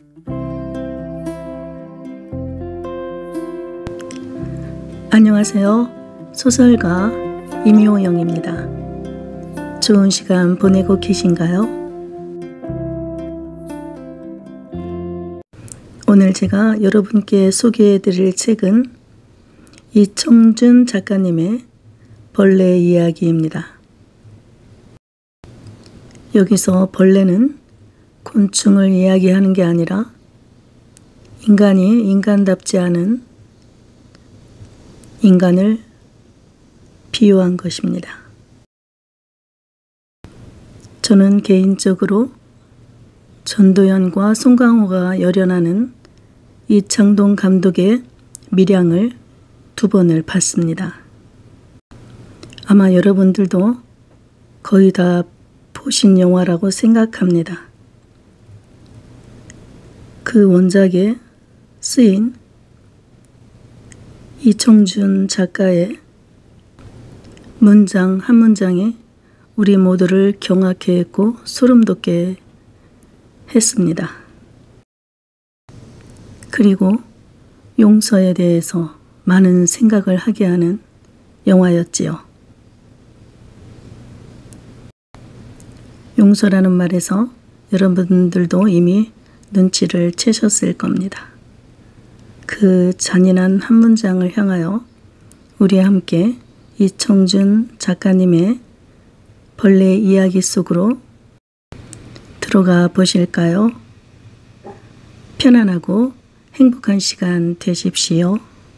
안녕하세요. 소설가 임효영입니다. 좋은 시간 보내고 계신가요? 오늘 제가 여러분께 소개해 드릴 책은 이청준 작가님의 벌레 이야기입니다. 여기서 벌레는 곤충을 이야기하는 게 아니라 인간이 인간답지 않은 인간을 비유한 것입니다. 저는 개인적으로 전도연과 송강호가 열연하는 이창동 감독의 밀양을 2번을 봤습니다. 아마 여러분들도 거의 다 보신 영화라고 생각합니다. 그 원작에 쓰인 이청준 작가의 문장 한 문장에 우리 모두를 경악해 했고 소름 돋게 했습니다. 그리고 용서에 대해서 많은 생각을 하게 하는 영화였지요. 용서라는 말에서 여러분들도 이미 눈치를 채셨을 겁니다. 그 잔인한 한 문장을 향하여 우리 함께 이청준 작가님의 벌레 이야기 속으로 들어가 보실까요? 편안하고 행복한 시간 되십시오.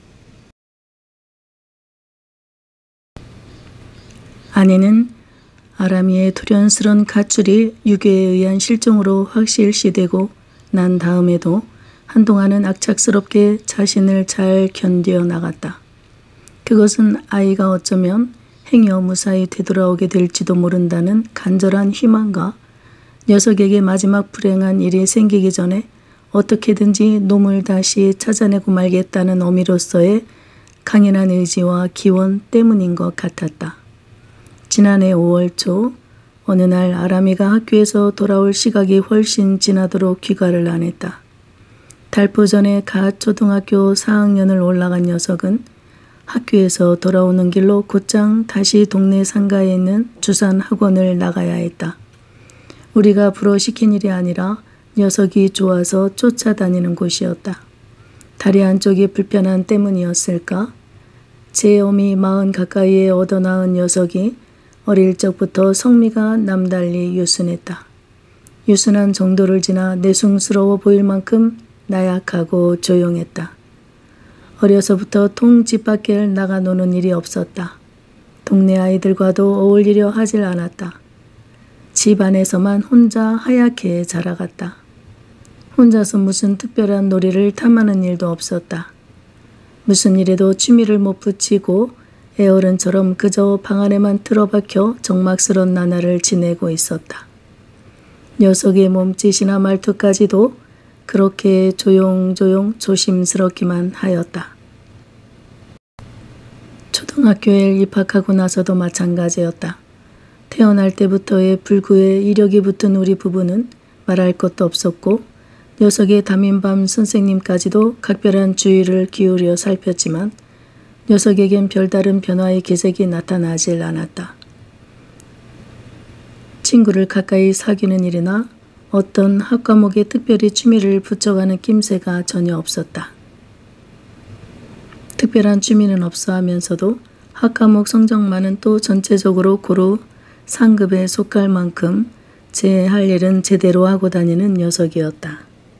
아내는 아람이의 돌연스런 가출이 유괴에 의한 실종으로 확실시되고 난 다음에도 한동안은 악착스럽게 자신을 잘 견뎌 나갔다. 그것은 아이가 어쩌면 행여 무사히 되돌아오게 될지도 모른다는 간절한 희망과 녀석에게 마지막 불행한 일이 생기기 전에 어떻게든지 놈을 다시 찾아내고 말겠다는 어미로서의 강인한 의지와 기원 때문인 것 같았다. 지난해 5월 초 어느 날 아람이가 학교에서 돌아올 시각이 훨씬 지나도록 귀가를 안 했다. 달포 전에 갓 초등학교 4학년을 올라간 녀석은 학교에서 돌아오는 길로 곧장 다시 동네 상가에 있는 주산 학원을 나가야 했다. 우리가 불어시킨 일이 아니라 녀석이 좋아서 쫓아다니는 곳이었다. 다리 한쪽이 불편한 때문이었을까? 제 어미 40 가까이에 얻어나은 녀석이 어릴 적부터 성미가 남달리 유순했다. 유순한 정도를 지나 내숭스러워 보일 만큼 나약하고 조용했다. 어려서부터 통 집 밖을 나가 노는 일이 없었다. 동네 아이들과도 어울리려 하질 않았다. 집 안에서만 혼자 하얗게 자라갔다. 혼자서 무슨 특별한 놀이를 탐하는 일도 없었다. 무슨 일에도 취미를 못 붙이고 애어른처럼 그저 방 안에만 틀어박혀 적막스런 나날을 지내고 있었다. 녀석의 몸짓이나 말투까지도 그렇게 조용조용 조심스럽기만 하였다. 초등학교에 입학하고 나서도 마찬가지였다. 태어날 때부터의 불구에 이력이 붙은 우리 부부는 말할 것도 없었고 녀석의 담임반 선생님까지도 각별한 주의를 기울여 살폈지만 녀석에겐 별다른 변화의 기색이 나타나질 않았다. 친구를 가까이 사귀는 일이나 어떤 학과목에 특별히 취미를 붙여가는 낌새가 전혀 없었다. 특별한 취미는 없어 하면서도 학과목 성적만은 또 전체적으로 고루 상급에 속할 만큼 제 할 일은 제대로 하고 다니는 녀석이었다.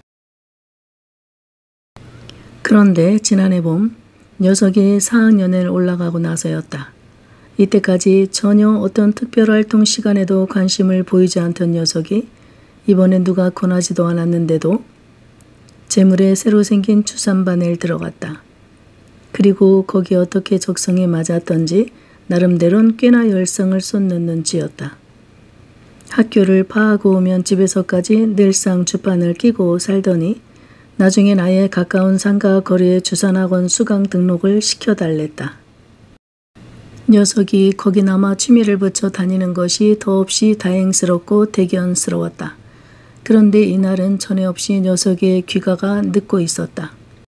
그런데 지난해 봄 녀석이 4학년을 올라가고 나서였다. 이때까지 전혀 어떤 특별활동 시간에도 관심을 보이지 않던 녀석이 이번엔 누가 권하지도 않았는데도 재물에 새로 생긴 주산반에 들어갔다. 그리고 거기 어떻게 적성에 맞았던지 나름대로는 꽤나 열성을 쏟는 눈치였다. 학교를 파하고 오면 집에서까지 늘상 주판을 끼고 살더니 나중엔 아예 가까운 상가 거리에 주산학원 수강 등록을 시켜달랬다. 녀석이 거기나마 취미를 붙여 다니는 것이 더없이 다행스럽고 대견스러웠다. 그런데 이날은 전에 없이 녀석의 귀가가 늦고 있었다.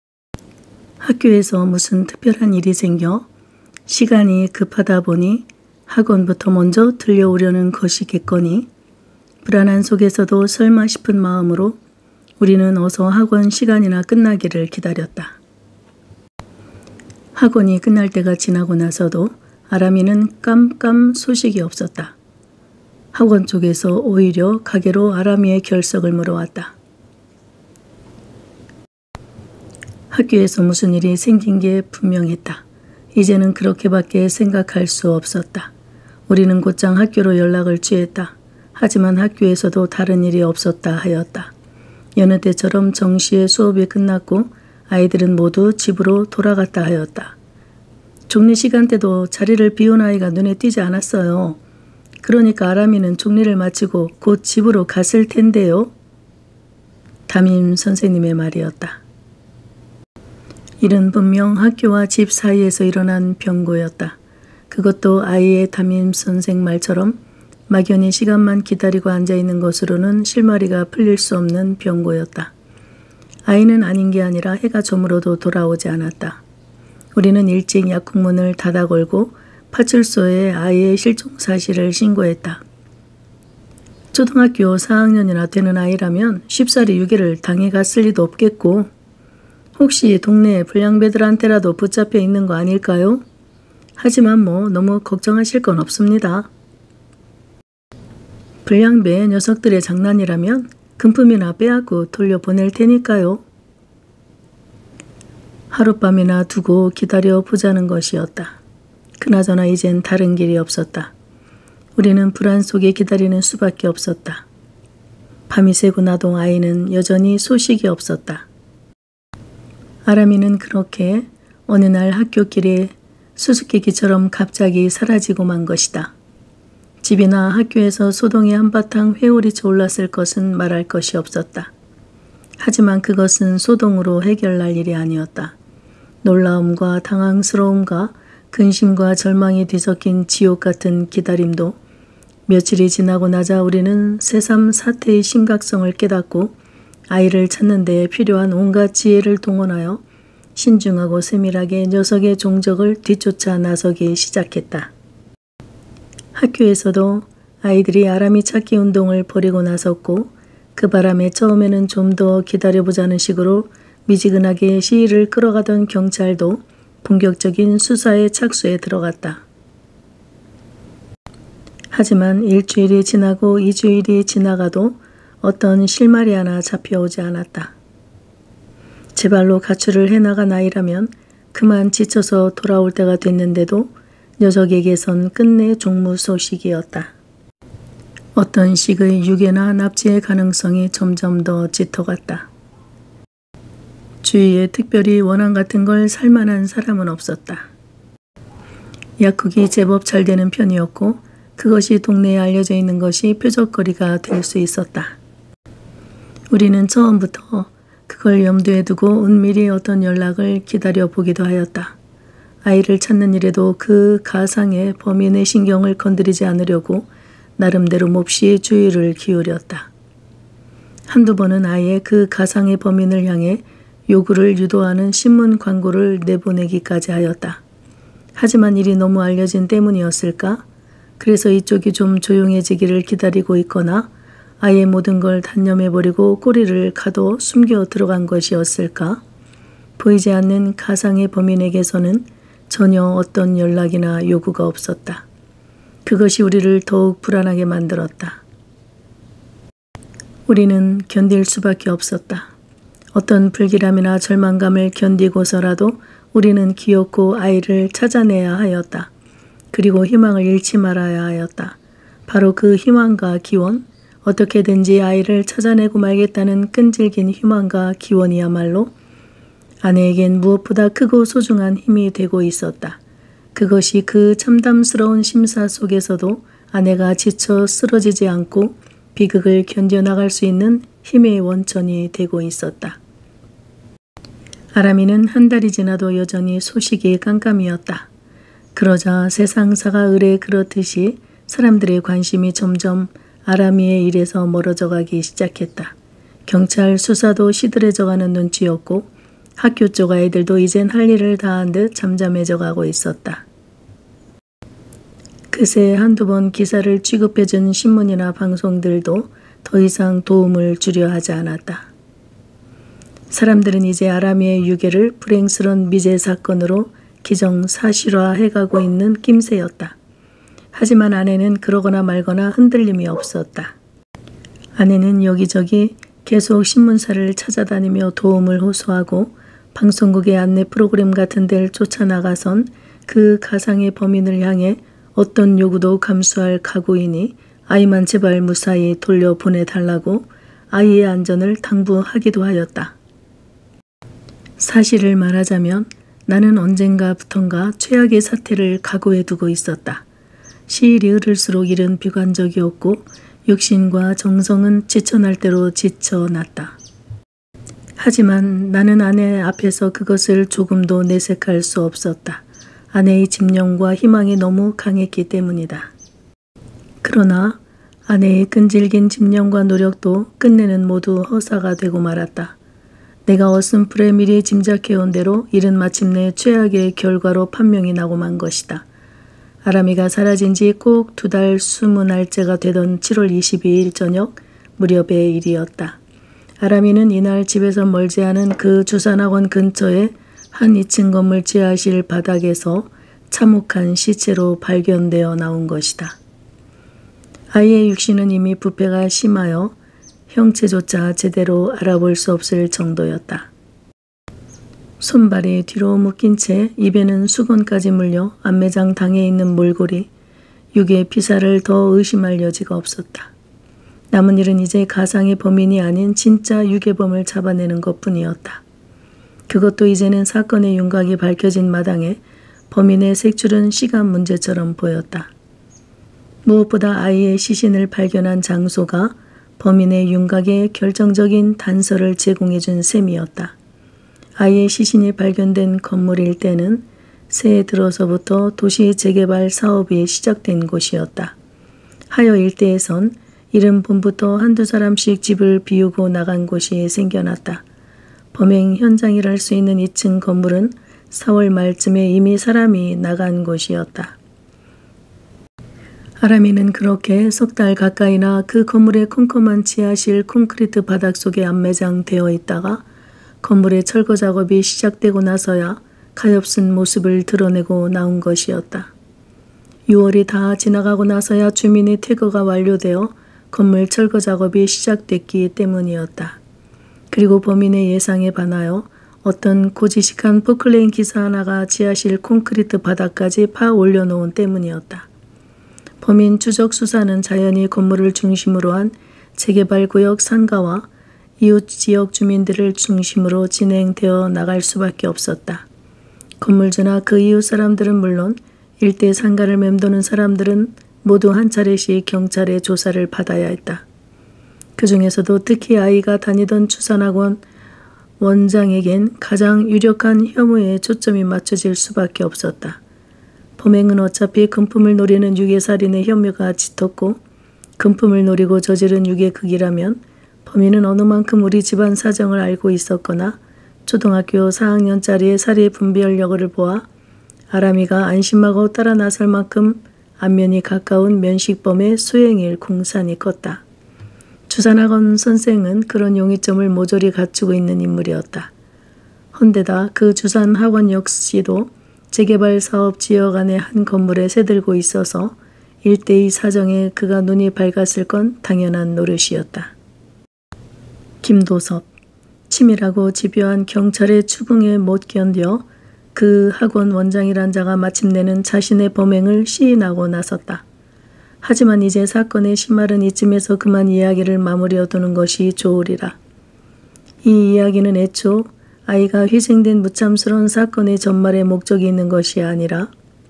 학교에서 무슨 특별한 일이 생겨 시간이 급하다 보니 학원부터 먼저 들려오려는 것이겠거니 불안한 속에서도 설마 싶은 마음으로 우리는 어서 학원 시간이나 끝나기를 기다렸다. 학원이 끝날 때가 지나고 나서도 아람이는 깜깜 소식이 없었다. 학원 쪽에서 오히려 가게로 아람이의 결석을 물어왔다. 학교에서 무슨 일이 생긴 게 분명했다. 이제는 그렇게밖에 생각할 수 없었다. 우리는 곧장 학교로 연락을 취했다. 하지만 학교에서도 다른 일이 없었다 하였다. 여느 때처럼 정시에 수업이 끝났고 아이들은 모두 집으로 돌아갔다 하였다. 종례 시간 때도 자리를 비운 아이가 눈에 띄지 않았어요. 그러니까 아람이는 종례를 마치고 곧 집으로 갔을 텐데요. 담임 선생님의 말이었다. 이는 분명 학교와 집 사이에서 일어난 병고였다. 그것도 아이의 담임 선생 말처럼 막연히 시간만 기다리고 앉아있는 것으로는 실마리가 풀릴 수 없는 병고였다. 아이는 아닌 게 아니라 해가 저물어도 돌아오지 않았다. 우리는 일찍 약국문을 닫아 걸고 파출소에 아이의 실종 사실을 신고했다. 초등학교 4학년이나 되는 아이라면 쉽사리 유괴를 당해갔을 리도 없겠고 혹시 동네 불량배들한테라도 붙잡혀 있는 거 아닐까요? 하지만 뭐 너무 걱정하실 건 없습니다. 불량배 녀석들의 장난이라면 금품이나 빼앗고 돌려보낼 테니까요. 하룻밤이나 두고 기다려 보자는 것이었다. 그나저나 이젠 다른 길이 없었다. 우리는 불안 속에 기다리는 수밖에 없었다. 밤이 새고 나도 아이는 여전히 소식이 없었다. 아람이는 그렇게 어느 날 학교길에 수수께끼처럼 갑자기 사라지고 만 것이다. 집이나 학교에서 소동이 한바탕 회오리쳐 올랐을 것은 말할 것이 없었다. 하지만 그것은 소동으로 해결날 일이 아니었다. 놀라움과 당황스러움과 근심과 절망이 뒤섞인 지옥 같은 기다림도 며칠이 지나고 나자 우리는 새삼 사태의 심각성을 깨닫고 아이를 찾는 데 필요한 온갖 지혜를 동원하여 신중하고 세밀하게 녀석의 종적을 뒤쫓아 나서기 시작했다. 학교에서도 아이들이 아람이 찾기 운동을 벌이고 나섰고 그 바람에 처음에는 좀 더 기다려보자는 식으로 미지근하게 시위를 끌어가던 경찰도 본격적인 수사에 착수에 들어갔다. 하지만 일주일이 지나고 2주일이 지나가도 어떤 실마리 하나 잡혀오지 않았다. 제 발로 가출을 해나간 아이라면 그만 지쳐서 돌아올 때가 됐는데도 녀석에게선 끝내 종무 소식이었다. 어떤 식의 유괴나 납치의 가능성이 점점 더 짙어갔다. 주위에 특별히 원한 같은 걸 살만한 사람은 없었다. 약국이 제법 잘 되는 편이었고 그것이 동네에 알려져 있는 것이 표적거리가 될 수 있었다. 우리는 처음부터 그걸 염두에 두고 은밀히 어떤 연락을 기다려보기도 하였다. 아이를 찾는 일에도 그 가상의 범인의 신경을 건드리지 않으려고 나름대로 몹시 주의를 기울였다. 한두 번은 아예 그 가상의 범인을 향해 요구를 유도하는 신문 광고를 내보내기까지 하였다. 하지만 일이 너무 알려진 때문이었을까? 그래서 이쪽이 좀 조용해지기를 기다리고 있거나 아예 모든 걸 단념해버리고 꼬리를 가둬 숨겨 들어간 것이었을까? 보이지 않는 가상의 범인에게서는 전혀 어떤 연락이나 요구가 없었다. 그것이 우리를 더욱 불안하게 만들었다. 우리는 견딜 수밖에 없었다. 어떤 불길함이나 절망감을 견디고서라도 우리는 기어코 아이를 찾아내야 하였다. 그리고 희망을 잃지 말아야 하였다. 바로 그 희망과 기원, 어떻게든지 아이를 찾아내고 말겠다는 끈질긴 희망과 기원이야말로 아내에겐 무엇보다 크고 소중한 힘이 되고 있었다. 그것이 그 참담스러운 심사 속에서도 아내가 지쳐 쓰러지지 않고 비극을 견뎌나갈 수 있는 힘의 원천이 되고 있었다. 아람이는 한 달이 지나도 여전히 소식이 깜깜이었다. 그러자 세상사가 을에 그렇듯이 사람들의 관심이 점점 아람이의 일에서 멀어져 가기 시작했다. 경찰 수사도 시들해져가는 눈치였고 학교 쪽 아이들도 이젠 할 일을 다한 듯 잠잠해져 가고 있었다. 그새 한두 번 기사를 취급해준 신문이나 방송들도 더 이상 도움을 주려 하지 않았다. 사람들은 이제 아람이의 유괴를 불행스런 미제 사건으로 기정사실화해가고 있는 낌새였다. 하지만 아내는 그러거나 말거나 흔들림이 없었다. 아내는 여기저기 계속 신문사를 찾아다니며 도움을 호소하고 방송국의 안내 프로그램 같은 데를 쫓아나가선 그 가상의 범인을 향해 어떤 요구도 감수할 각오이니 아이만 제발 무사히 돌려보내달라고 아이의 안전을 당부하기도 하였다. 사실을 말하자면 나는 언젠가부턴가 최악의 사태를 각오해두고 있었다. 시일이 흐를수록 일은 비관적이었고 육신과 정성은 지쳐날 대로 지쳐났다. 하지만 나는 아내 앞에서 그것을 조금도 내색할 수 없었다. 아내의 집념과 희망이 너무 강했기 때문이다. 그러나 아내의 끈질긴 집념과 노력도 끝내는 모두 허사가 되고 말았다. 내가 어슴풀에 미리 짐작해온 대로 일은 마침내 최악의 결과로 판명이 나고 만 것이다. 아람이가 사라진 지 꼭 2달 20날째가 되던 7월 22일 저녁 무렵의 일이었다. 아람이는 이날 집에서 멀지 않은 그 주산학원 근처의 한 2층 건물 지하실 바닥에서 참혹한 시체로 발견되어 나온 것이다. 아이의 육신은 이미 부패가 심하여 형체조차 제대로 알아볼 수 없을 정도였다. 손발이 뒤로 묶인 채 입에는 수건까지 물려 안매장 당에 있는 몰골이 유괴 피사를 더 의심할 여지가 없었다. 남은 일은 이제 가상의 범인이 아닌 진짜 유괴범을 잡아내는 것뿐이었다. 그것도 이제는 사건의 윤곽이 밝혀진 마당에 범인의 색출은 시간 문제처럼 보였다. 무엇보다 아이의 시신을 발견한 장소가 범인의 윤곽에 결정적인 단서를 제공해준 셈이었다. 아이의 시신이 발견된 건물일 때는 새해 들어서부터 도시 재개발 사업이 시작된 곳이었다. 하여 일대에선 이른 봄부터 한두 사람씩 집을 비우고 나간 곳이 생겨났다. 범행 현장이랄 수 있는 2층 건물은 4월 말쯤에 이미 사람이 나간 곳이었다. 아람이는 그렇게 3달 가까이나 그 건물의 컴컴한 지하실 콘크리트 바닥 속에 안매장되어 있다가 건물의 철거 작업이 시작되고 나서야 가엾은 모습을 드러내고 나온 것이었다. 6월이 다 지나가고 나서야 주민의 퇴거가 완료되어 건물 철거 작업이 시작됐기 때문이었다. 그리고 범인의 예상에 반하여 어떤 고지식한 포클레인 기사 하나가 지하실 콘크리트 바닥까지 파 올려놓은 때문이었다. 범인 추적 수사는 자연히 건물을 중심으로 한 재개발구역 상가와 이웃 지역 주민들을 중심으로 진행되어 나갈 수밖에 없었다. 건물주나 그 이웃 사람들은 물론 일대 상가를 맴도는 사람들은 모두 한 차례씩 경찰의 조사를 받아야 했다. 그 중에서도 특히 아이가 다니던 주산학원 원장에겐 가장 유력한 혐의에 초점이 맞춰질 수밖에 없었다. 범행은 어차피 금품을 노리는 유괴살인의 혐의가 짙었고 금품을 노리고 저지른 유괴극이라면 범인은 어느 만큼 우리 집안 사정을 알고 있었거나 초등학교 4학년짜리의 사리 분별력을 보아 아람이가 안심하고 따라 나설 만큼 안면이 가까운 면식범의 수행일 공산이 컸다. 주산학원 선생은 그런 용의점을 모조리 갖추고 있는 인물이었다. 헌데다 그 주산학원 역시도 재개발 사업 지역 안의 한 건물에 새들고 있어서 일대의 사정에 그가 눈이 밝았을 건 당연한 노릇이었다. 김도섭, 치밀하고 집요한 경찰의 추궁에 못 견뎌 그 학원 원장이란 자가 마침내는 자신의 범행을 시인하고 나섰다. 하지만 이제 사건의 심말은 이쯤에서 그만 이야기를 마무리어두는 것이 좋으리라. 이 이야기는 애초 아이가 희생된 무참스러운 사건의 전말에 목적이 있는 것이 아니라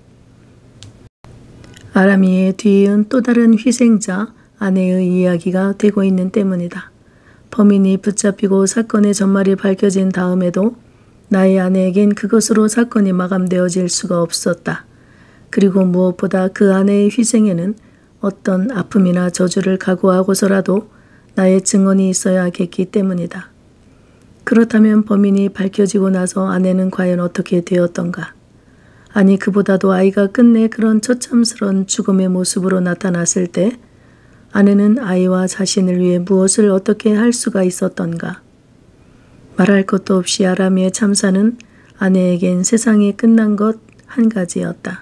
아람이의 뒤이은 또 다른 희생자 아내의 이야기가 되고 있는 때문이다. 범인이 붙잡히고 사건의 전말이 밝혀진 다음에도 나의 아내에겐 그것으로 사건이 마감되어질 수가 없었다. 그리고 무엇보다 그 아내의 희생에는 어떤 아픔이나 저주를 각오하고서라도 나의 증언이 있어야 하겠기 때문이다. 그렇다면 범인이 밝혀지고 나서 아내는 과연 어떻게 되었던가? 아니 그보다도 아이가 끝내 그런 처참스러운 죽음의 모습으로 나타났을 때 아내는 아이와 자신을 위해 무엇을 어떻게 할 수가 있었던가? 말할 것도 없이 아람이의 참사는 아내에겐 세상이 끝난 것 한 가지였다.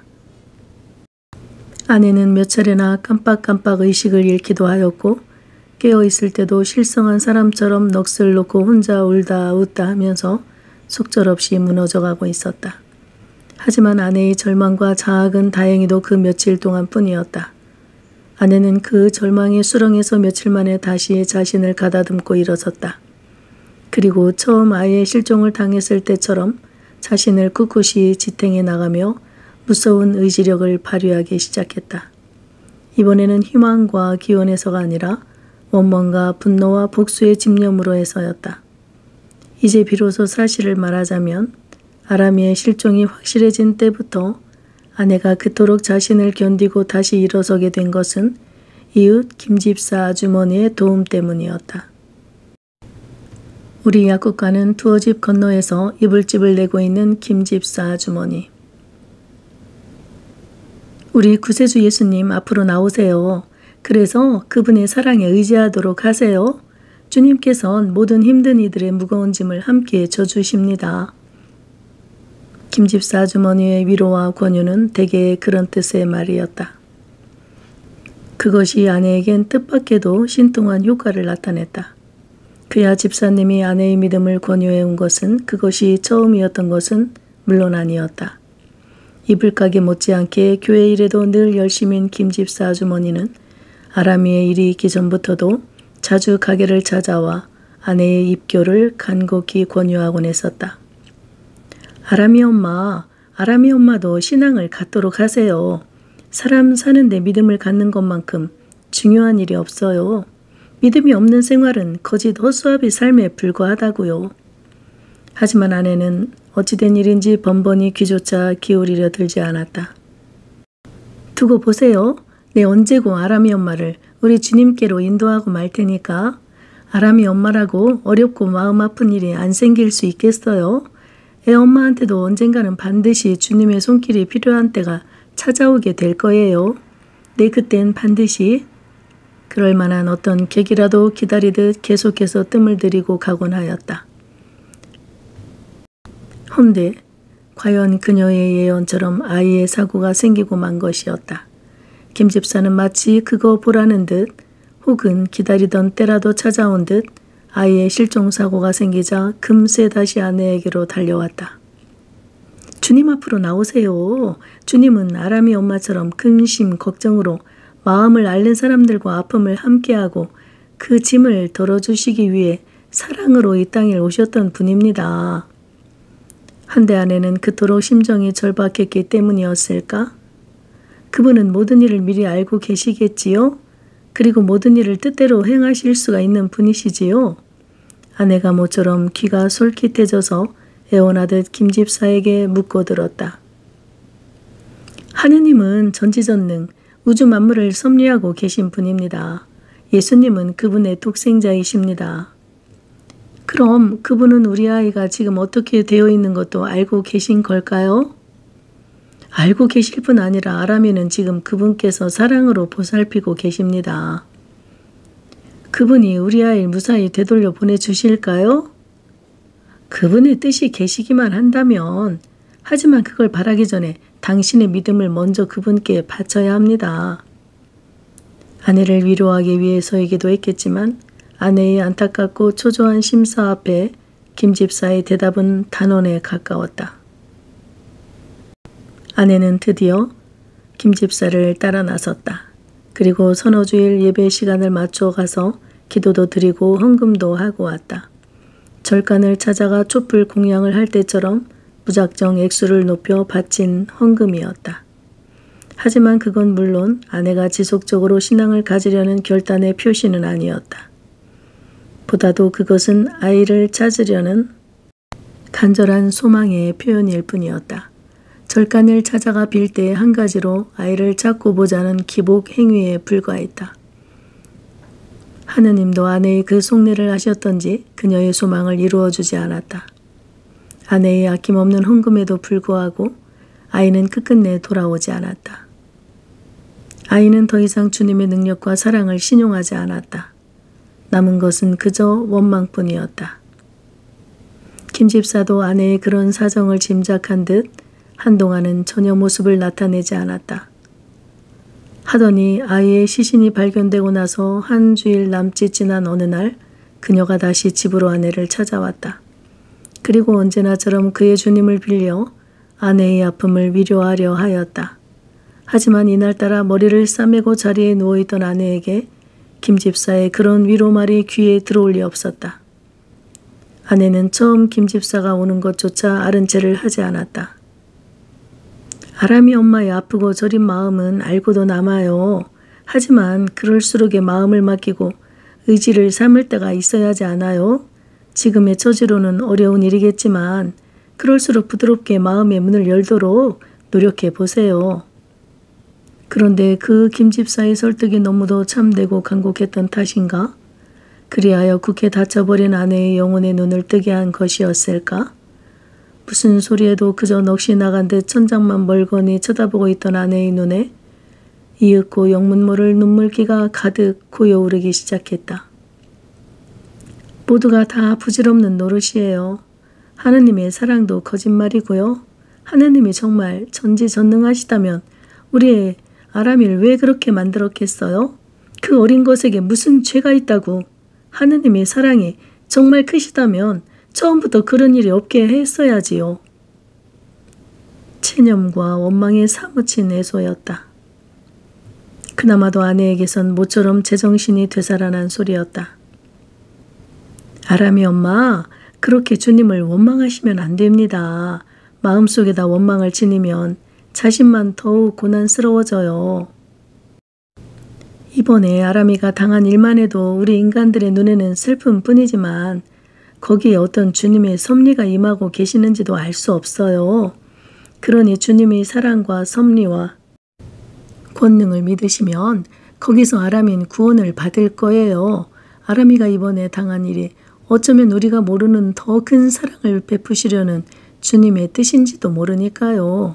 아내는 몇 차례나 깜빡깜빡 의식을 잃기도 하였고 깨어있을 때도 실성한 사람처럼 넋을 놓고 혼자 울다 웃다 하면서 속절없이 무너져가고 있었다. 하지만 아내의 절망과 자학은 다행히도 그 며칠 동안 뿐이었다. 아내는 그 절망의 수렁에서 며칠 만에 다시 자신을 가다듬고 일어섰다. 그리고 처음 아이의 실종을 당했을 때처럼 자신을 꿋꿋이 지탱해 나가며 무서운 의지력을 발휘하기 시작했다. 이번에는 희망과 기원에서가 아니라 원망과 분노와 복수의 집념으로 해서였다. 이제 비로소 사실을 말하자면 아람이의 실종이 확실해진 때부터 아내가 그토록 자신을 견디고 다시 일어서게 된 것은 이웃 김집사 아주머니의 도움 때문이었다. 우리 약국가는 두어 집 건너에서 이불집을 내고 있는 김집사 아주머니. 우리 구세주 예수님 앞으로 나오세요. 그래서 그분의 사랑에 의지하도록 하세요. 주님께선 모든 힘든 이들의 무거운 짐을 함께 져주십니다. 김집사 아주머니의 위로와 권유는 대개 그런 뜻의 말이었다. 그것이 아내에겐 뜻밖에도 신통한 효과를 나타냈다. 그야 집사님이 아내의 믿음을 권유해온 것은 그것이 처음이었던 것은 물론 아니었다. 이불가게 못지않게 교회 일에도 늘 열심인 김집사 아주머니는 아람이의 일이 있기 전부터도 자주 가게를 찾아와 아내의 입교를 간곡히 권유하곤 했었다. 아람이 엄마도 신앙을 갖도록 하세요. 사람 사는데 믿음을 갖는 것만큼 중요한 일이 없어요. 믿음이 없는 생활은 거짓 허수아비 삶에 불과하다고요. 하지만 아내는 어찌된 일인지 번번이 귀조차 기울이려 들지 않았다. 두고 보세요. 내 언제고 아람이 엄마를 우리 주님께로 인도하고 말 테니까 아람이 엄마라고 어렵고 마음 아픈 일이 안 생길 수 있겠어요? 애 엄마한테도 언젠가는 반드시 주님의 손길이 필요한 때가 찾아오게 될 거예요. 네, 그땐 반드시 그럴 만한 어떤 계기라도 기다리듯 계속해서 뜸을 들이고 가곤 하였다. 헌데 과연 그녀의 예언처럼 아이의 사고가 생기고 만 것이었다. 김집사는 마치 그거 보라는 듯 혹은 기다리던 때라도 찾아온 듯 아이의 실종사고가 생기자 금세 다시 아내에게로 달려왔다. 주님 앞으로 나오세요. 주님은 아람이 엄마처럼 근심, 걱정으로 마음을 앓는 사람들과 아픔을 함께하고 그 짐을 덜어주시기 위해 사랑으로 이 땅에 오셨던 분입니다. 한데 아내는 그토록 심정이 절박했기 때문이었을까? 그분은 모든 일을 미리 알고 계시겠지요? 그리고 모든 일을 뜻대로 행하실 수가 있는 분이시지요? 아내가 모처럼 귀가 솔깃해져서 애원하듯 김집사에게 묻고 들었다. 하느님은 전지전능, 우주 만물을 섭리하고 계신 분입니다. 예수님은 그분의 독생자이십니다. 그럼 그분은 우리 아이가 지금 어떻게 되어 있는 것도 알고 계신 걸까요? 알고 계실 뿐 아니라 아람이는 지금 그분께서 사랑으로 보살피고 계십니다. 그분이 우리 아이를 무사히 되돌려 보내주실까요? 그분의 뜻이 계시기만 한다면, 하지만 그걸 바라기 전에 당신의 믿음을 먼저 그분께 바쳐야 합니다. 아내를 위로하기 위해서이기도 했겠지만 아내의 안타깝고 초조한 심사 앞에 김집사의 대답은 단언에 가까웠다. 아내는 드디어 김집사를 따라 나섰다. 그리고 서너 주일 예배 시간을 맞춰 가서 기도도 드리고 헌금도 하고 왔다. 절간을 찾아가 촛불 공양을 할 때처럼 무작정 액수를 높여 바친 헌금이었다. 하지만 그건 물론 아내가 지속적으로 신앙을 가지려는 결단의 표시는 아니었다. 보다도 그것은 아이를 찾으려는 간절한 소망의 표현일 뿐이었다. 절간을 찾아가 빌 때 한 가지로 아이를 찾고 보자는 기복 행위에 불과했다. 하느님도 아내의 그 속내를 아셨던지 그녀의 소망을 이루어주지 않았다. 아내의 아낌없는 헌금에도 불구하고 아이는 끝끝내 돌아오지 않았다. 아이는 더 이상 주님의 능력과 사랑을 신용하지 않았다. 남은 것은 그저 원망뿐이었다. 김 집사도 아내의 그런 사정을 짐작한 듯 한동안은 전혀 모습을 나타내지 않았다. 하더니 아이의 시신이 발견되고 나서 한 주일 남짓 지난 어느 날 그녀가 다시 집으로 아내를 찾아왔다. 그리고 언제나처럼 그의 주님을 빌려 아내의 아픔을 위로하려 하였다. 하지만 이날따라 머리를 싸매고 자리에 누워있던 아내에게 김 집사의 그런 위로 말이 귀에 들어올 리 없었다. 아내는 처음 김 집사가 오는 것조차 아른 채를 하지 않았다. 아람이 엄마의 아프고 저린 마음은 알고도 남아요. 하지만 그럴수록의 마음을 맡기고 의지를 삼을 때가 있어야 하지 않아요? 지금의 처지로는 어려운 일이겠지만 그럴수록 부드럽게 마음의 문을 열도록 노력해 보세요. 그런데 그 김 집사의 설득이 너무도 참되고 간곡했던 탓인가? 그리하여 굳게 닫혀버린 아내의 영혼의 눈을 뜨게 한 것이었을까? 무슨 소리에도 그저 넋이 나간 듯 천장만 멀거니 쳐다보고 있던 아내의 눈에 이윽고 영문 모를 눈물기가 가득 고여오르기 시작했다. 모두가 다 부질없는 노릇이에요. 하느님의 사랑도 거짓말이고요. 하느님이 정말 전지전능하시다면 우리의 아람이를 왜 그렇게 만들었겠어요? 그 어린 것에게 무슨 죄가 있다고. 하느님의 사랑이 정말 크시다면 처음부터 그런 일이 없게 했어야지요. 체념과 원망에 사무친 애소였다. 그나마도 아내에게선 모처럼 제정신이 되살아난 소리였다. 아람이 엄마, 그렇게 주님을 원망하시면 안 됩니다. 마음속에다 원망을 지니면 자신만 더욱 고난스러워져요. 이번에 아람이가 당한 일만 해도 우리 인간들의 눈에는 슬픔뿐이지만 거기에 어떤 주님의 섭리가 임하고 계시는지도 알 수 없어요. 그러니 주님의 사랑과 섭리와 권능을 믿으시면 거기서 아람이는 구원을 받을 거예요. 아람이가 이번에 당한 일이 어쩌면 우리가 모르는 더 큰 사랑을 베푸시려는 주님의 뜻인지도 모르니까요.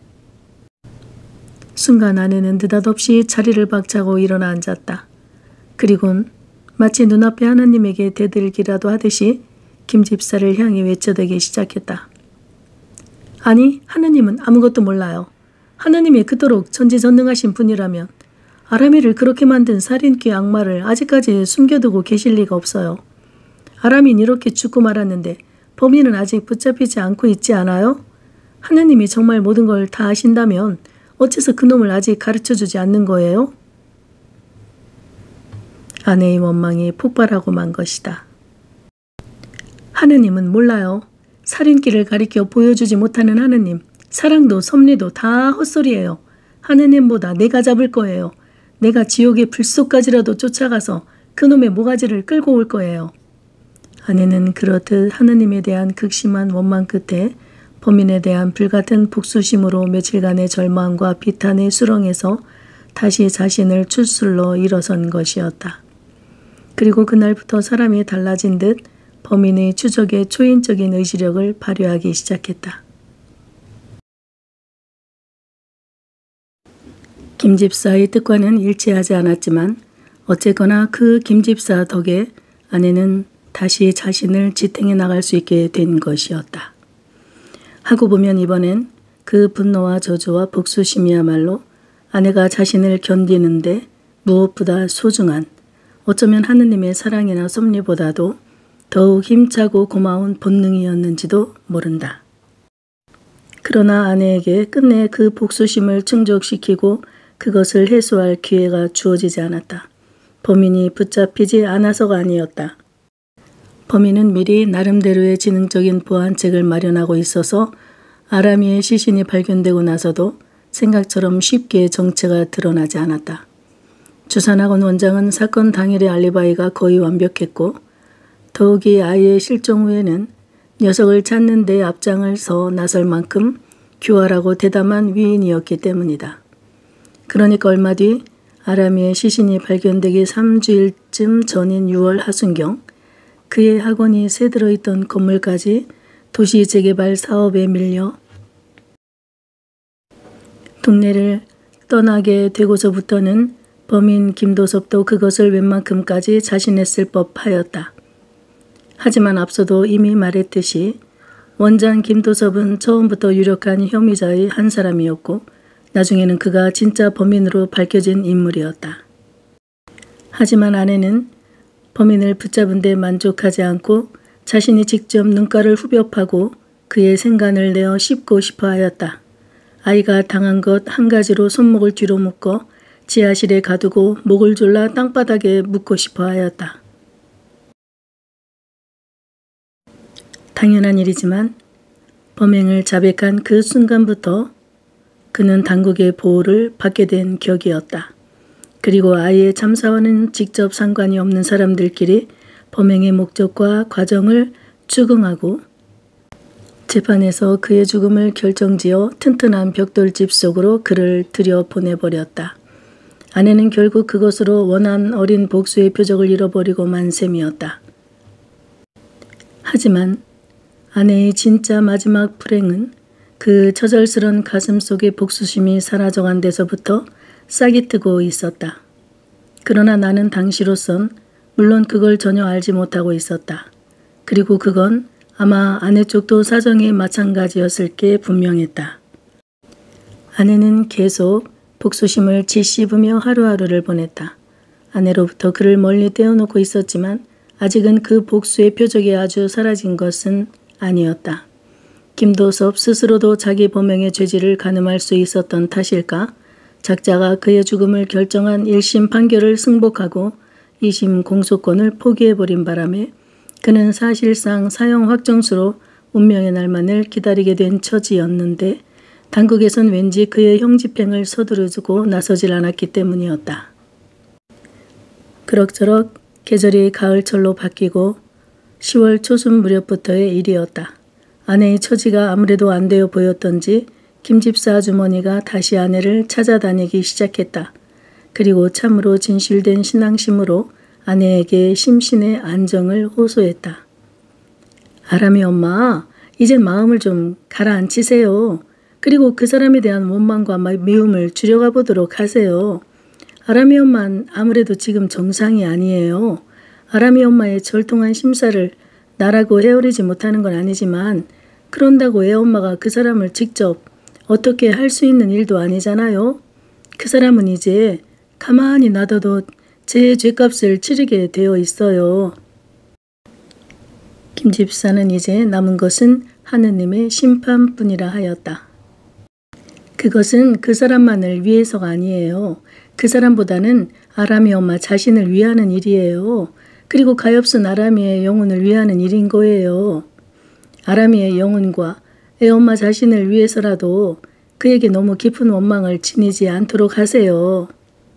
순간 아내는 느닷없이 자리를 박차고 일어나 앉았다. 그리곤 마치 눈앞에 하나님에게 대들기라도 하듯이 김 집사를 향해 외쳐대기 시작했다. 아니, 하나님은 아무것도 몰라요. 하나님이 그토록 전지전능하신 분이라면 아람이를 그렇게 만든 살인귀 악마를 아직까지 숨겨두고 계실 리가 없어요. 아람이는 이렇게 죽고 말았는데 범인은 아직 붙잡히지 않고 있지 않아요? 하나님이 정말 모든 걸 다 아신다면 어째서 그놈을 아직 가르쳐주지 않는 거예요? 아내의 원망이 폭발하고 만 것이다. 하느님은 몰라요. 살인귀를 가리켜 보여주지 못하는 하느님, 사랑도 섭리도 다 헛소리예요. 하느님보다 내가 잡을 거예요. 내가 지옥의 불속까지라도 쫓아가서 그놈의 모가지를 끌고 올 거예요. 아내는 그렇듯 하느님에 대한 극심한 원망 끝에 범인에 대한 불같은 복수심으로 며칠간의 절망과 비탄의 수렁에서 다시 자신을 추슬러 일어선 것이었다. 그리고 그날부터 사람이 달라진 듯 범인의 추적에 초인적인 의지력을 발휘하기 시작했다. 김 집사의 뜻과는 일치하지 않았지만 어쨌거나 그 김 집사 덕에 아내는 다시 자신을 지탱해 나갈 수 있게 된 것이었다. 하고 보면 이번엔 그 분노와 저주와 복수심이야말로 아내가 자신을 견디는데 무엇보다 소중한, 어쩌면 하느님의 사랑이나 섭리보다도 더욱 힘차고 고마운 본능이었는지도 모른다. 그러나 아내에게 끝내 그 복수심을 충족시키고 그것을 해소할 기회가 주어지지 않았다. 범인이 붙잡히지 않아서가 아니었다. 범인은 미리 나름대로의 지능적인 보안책을 마련하고 있어서 아람이의 시신이 발견되고 나서도 생각처럼 쉽게 정체가 드러나지 않았다. 주산학원 원장은 사건 당일의 알리바이가 거의 완벽했고 더욱이 아이의 실종 후에는 녀석을 찾는 데 앞장을 서 나설 만큼 교활하고 대담한 위인이었기 때문이다. 그러니까 얼마 뒤 아람이의 시신이 발견되기 3주일쯤 전인 6월 하순경 그의 학원이 새 들어있던 건물까지 도시 재개발 사업에 밀려 동네를 떠나게 되고서부터는 범인 김도섭도 그것을 웬만큼까지 자신했을 법하였다. 하지만 앞서도 이미 말했듯이 원장 김도섭은 처음부터 유력한 혐의자의 한 사람이었고 나중에는 그가 진짜 범인으로 밝혀진 인물이었다. 하지만 아내는 범인을 붙잡은 데 만족하지 않고 자신이 직접 눈가를 후벼 파고 그의 생간을 내어 씹고 싶어 하였다. 아이가 당한 것 한 가지로 손목을 뒤로 묶어 지하실에 가두고 목을 졸라 땅바닥에 묻고 싶어 하였다. 당연한 일이지만 범행을 자백한 그 순간부터 그는 당국의 보호를 받게 된 격이었다. 그리고 아이의 참사와는 직접 상관이 없는 사람들끼리 범행의 목적과 과정을 추궁하고 재판에서 그의 죽음을 결정지어 튼튼한 벽돌집 속으로 그를 들여보내버렸다. 아내는 결국 그것으로 원한 어린 복수의 표적을 잃어버리고 만 셈이었다. 하지만 아내의 진짜 마지막 불행은 그 처절스런 가슴 속의 복수심이 사라져간 데서부터 싹이 트고 있었다. 그러나 나는 당시로선 물론 그걸 전혀 알지 못하고 있었다. 그리고 그건 아마 아내 쪽도 사정이 마찬가지였을 게 분명했다. 아내는 계속 복수심을 짓씹으며 하루하루를 보냈다. 아내로부터 그를 멀리 떼어놓고 있었지만 아직은 그 복수의 표적이 아주 사라진 것은 아니었다. 김도섭 스스로도 자기 범행의 죄질을 가늠할 수 있었던 탓일까? 작자가 그의 죽음을 결정한 1심 판결을 승복하고 2심 공소권을 포기해버린 바람에 그는 사실상 사형 확정수로 운명의 날만을 기다리게 된 처지였는데 당국에선 왠지 그의 형 집행을 서두르고 나서질 않았기 때문이었다. 그럭저럭 계절이 가을철로 바뀌고 10월 초순 무렵부터의 일이었다. 아내의 처지가 아무래도 안 되어 보였던지 김집사 아주머니가 다시 아내를 찾아다니기 시작했다. 그리고 참으로 진실된 신앙심으로 아내에게 심신의 안정을 호소했다. 아람이 엄마, 이젠 마음을 좀 가라앉히세요. 그리고 그 사람에 대한 원망과 미움을 줄여가 보도록 하세요. 아람이 엄마는 아무래도 지금 정상이 아니에요. 아람이 엄마의 절통한 심사를 나라고 헤아리지 못하는 건 아니지만 그런다고 애 엄마가 그 사람을 직접 어떻게 할 수 있는 일도 아니잖아요. 그 사람은 이제 가만히 놔둬도 제 죄값을 치르게 되어 있어요. 김집사는 이제 남은 것은 하느님의 심판뿐이라 하였다. 그것은 그 사람만을 위해서가 아니에요. 그 사람보다는 아람이 엄마 자신을 위하는 일이에요. 그리고 가엾은 아람이의 영혼을 위하는 일인 거예요. 아람이의 영혼과 애엄마 자신을 위해서라도 그에게 너무 깊은 원망을 지니지 않도록 하세요.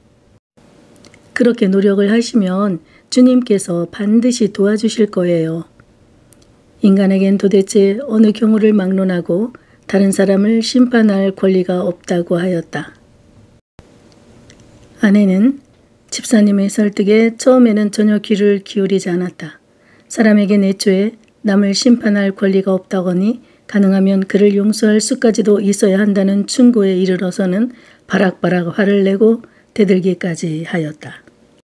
그렇게 노력을 하시면 주님께서 반드시 도와주실 거예요. 인간에겐 도대체 어느 경우를 막론하고 다른 사람을 심판할 권리가 없다고 하였다. 아내는 집사님의 설득에 처음에는 전혀 귀를 기울이지 않았다. 사람에겐 애초에 남을 심판할 권리가 없다거니 가능하면 그를 용서할 수까지도 있어야 한다는 충고에 이르러서는 바락바락 화를 내고 대들기까지 하였다.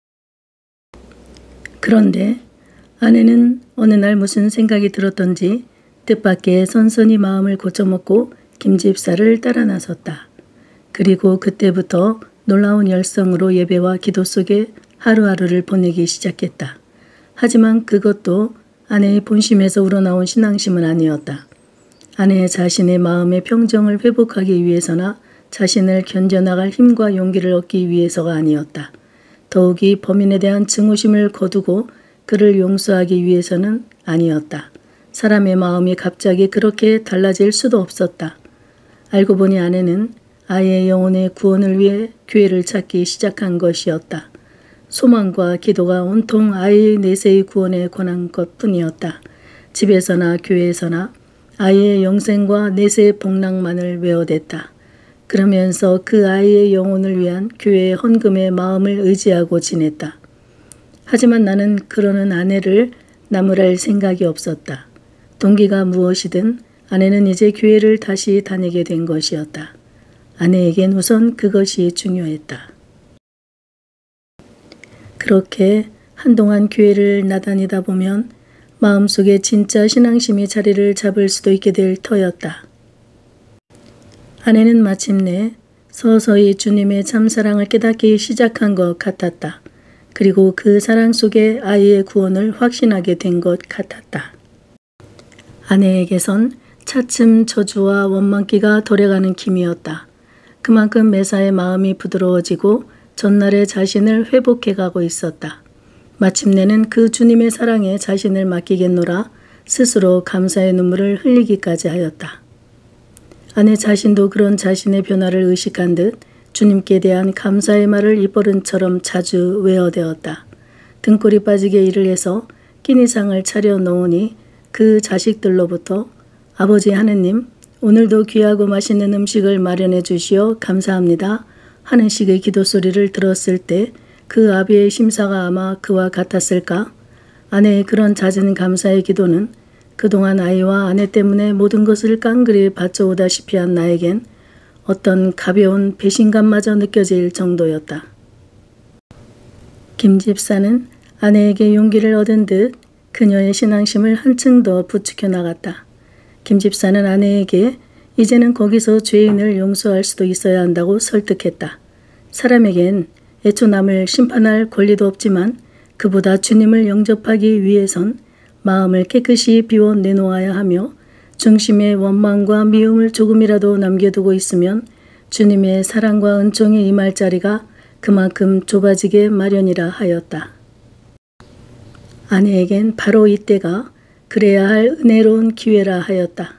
그런데 아내는 어느 날 무슨 생각이 들었던지 뜻밖의 선선히 마음을 고쳐먹고 김집사를 따라 나섰다. 그리고 그때부터 놀라운 열성으로 예배와 기도 속에 하루하루를 보내기 시작했다. 하지만 그것도 아내의 본심에서 우러나온 신앙심은 아니었다. 아내 자신의 마음의 평정을 회복하기 위해서나 자신을 견뎌나갈 힘과 용기를 얻기 위해서가 아니었다. 더욱이 범인에 대한 증오심을 거두고 그를 용서하기 위해서는 아니었다. 사람의 마음이 갑자기 그렇게 달라질 수도 없었다. 알고 보니 아내는 아이의 영혼의 구원을 위해 교회를 찾기 시작한 것이었다. 소망과 기도가 온통 아이의 내세의 구원에 관한 것뿐이었다. 집에서나 교회에서나 아이의 영생과 내세의 복락만을 외워댔다. 그러면서 그 아이의 영혼을 위한 교회의 헌금에 마음을 의지하고 지냈다. 하지만 나는 그러는 아내를 나무랄 생각이 없었다. 동기가 무엇이든 아내는 이제 교회를 다시 다니게 된 것이었다. 아내에겐 우선 그것이 중요했다. 그렇게 한동안 교회를 나다니다 보면 마음속에 진짜 신앙심이 자리를 잡을 수도 있게 될 터였다. 아내는 마침내 서서히 주님의 참사랑을 깨닫기 시작한 것 같았다. 그리고 그 사랑 속에 아이의 구원을 확신하게 된 것 같았다. 아내에게선 차츰 저주와 원망기가 덜해가는 김이었다. 그만큼 매사의 마음이 부드러워지고 전날의 자신을 회복해가고 있었다. 마침내는 그 주님의 사랑에 자신을 맡기겠노라 스스로 감사의 눈물을 흘리기까지 하였다. 아내 자신도 그런 자신의 변화를 의식한 듯 주님께 대한 감사의 말을 입버릇처럼 자주 외어대었다. 등골이 빠지게 일을 해서 끼니상을 차려 놓으니 그 자식들로부터 아버지 하느님, 오늘도 귀하고 맛있는 음식을 마련해 주시어 감사합니다 하는 식의 기도 소리를 들었을 때 그 아비의 심사가 아마 그와 같았을까? 아내의 그런 잦은 감사의 기도는 그동안 아이와 아내 때문에 모든 것을 깡그리 바쳐오다시피 한 나에겐 어떤 가벼운 배신감마저 느껴질 정도였다. 김 집사는 아내에게 용기를 얻은 듯 그녀의 신앙심을 한층 더 부추겨 나갔다. 김 집사는 아내에게 이제는 거기서 죄인을 용서할 수도 있어야 한다고 설득했다. 사람에겐 애초 남을 심판할 권리도 없지만 그보다 주님을 영접하기 위해선 마음을 깨끗이 비워 내놓아야 하며 중심에 원망과 미움을 조금이라도 남겨두고 있으면 주님의 사랑과 은총이 임할 자리가 그만큼 좁아지게 마련이라 하였다. 아내에겐 바로 이때가 그래야 할 은혜로운 기회라 하였다.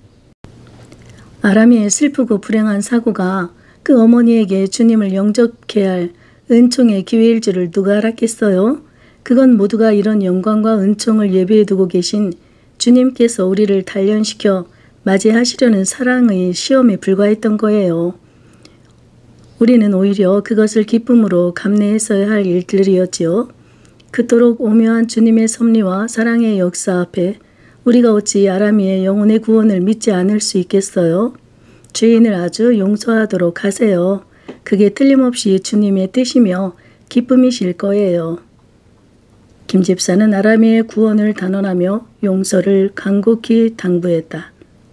아람이의 슬프고 불행한 사고가 그 어머니에게 주님을 영접해야 할 은총의 기회일 줄을 누가 알았겠어요? 그건 모두가 이런 영광과 은총을 예비해 두고 계신 주님께서 우리를 단련시켜 맞이하시려는 사랑의 시험에 불과했던 거예요. 우리는 오히려 그것을 기쁨으로 감내했어야 할 일들이었지요. 그토록 오묘한 주님의 섭리와 사랑의 역사 앞에 우리가 어찌 아람이의 영혼의 구원을 믿지 않을 수 있겠어요? 죄인을 아주 용서하도록 하세요. 그게 틀림없이 주님의 뜻이며 기쁨이실 거예요. 김 집사는 아람이의 구원을 단언하며 용서를 간곡히 당부했다.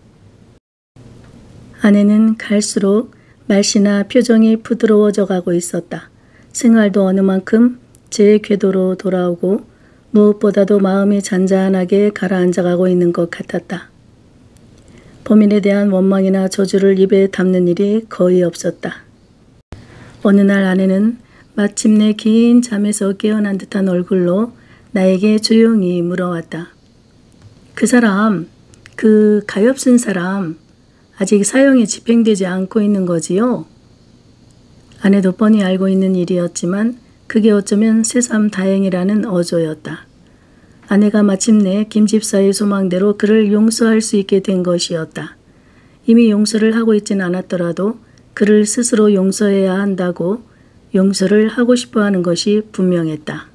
아내는 갈수록 말씨나 표정이 부드러워져 가고 있었다. 생활도 어느 만큼 제 궤도로 돌아오고 무엇보다도 마음이 잔잔하게 가라앉아가고 있는 것 같았다. 범인에 대한 원망이나 저주를 입에 담는 일이 거의 없었다. 어느 날 아내는 마침내 긴 잠에서 깨어난 듯한 얼굴로 나에게 조용히 물어왔다. 그 사람, 그 가엾은 사람 아직 사형이 집행되지 않고 있는 거지요? 아내도 뻔히 알고 있는 일이었지만 그게 어쩌면 새삼 다행이라는 어조였다. 아내가 마침내 김 집사의 소망대로 그를 용서할 수 있게 된 것이었다. 이미 용서를 하고 있진 않았더라도 그를 스스로 용서해야 한다고 용서를 하고 싶어하는 것이 분명했다.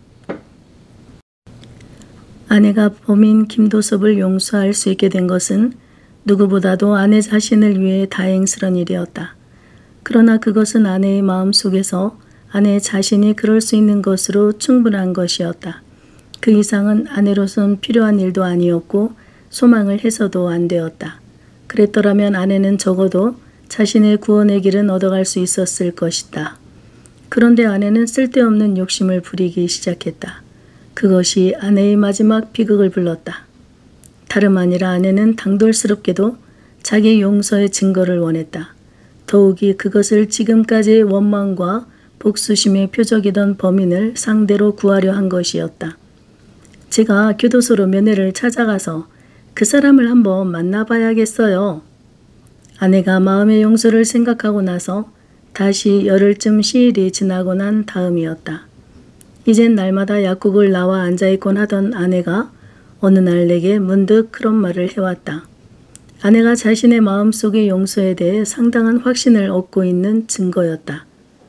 아내가 범인 김도섭을 용서할 수 있게 된 것은 누구보다도 아내 자신을 위해 다행스런 일이었다. 그러나 그것은 아내의 마음속에서 아내 자신이 그럴 수 있는 것으로 충분한 것이었다. 그 이상은 아내로선 필요한 일도 아니었고 소망을 해서도 안 되었다. 그랬더라면 아내는 적어도 자신의 구원의 길은 얻어갈 수 있었을 것이다. 그런데 아내는 쓸데없는 욕심을 부리기 시작했다. 그것이 아내의 마지막 비극을 불렀다. 다름 아니라 아내는 당돌스럽게도 자기 용서의 증거를 원했다. 더욱이 그것을 지금까지의 원망과 복수심의 표적이던 범인을 상대로 구하려 한 것이었다. 제가 교도소로 면회를 찾아가서 그 사람을 한번 만나봐야겠어요. 아내가 마음의 용서를 생각하고 나서 다시 열흘쯤 시일이 지나고 난 다음이었다. 이젠 날마다 약국을 나와 앉아있곤 하던 아내가 어느 날 내게 문득 그런 말을 해왔다. 아내가 자신의 마음속의 용서에 대해 상당한 확신을 얻고 있는 증거였다.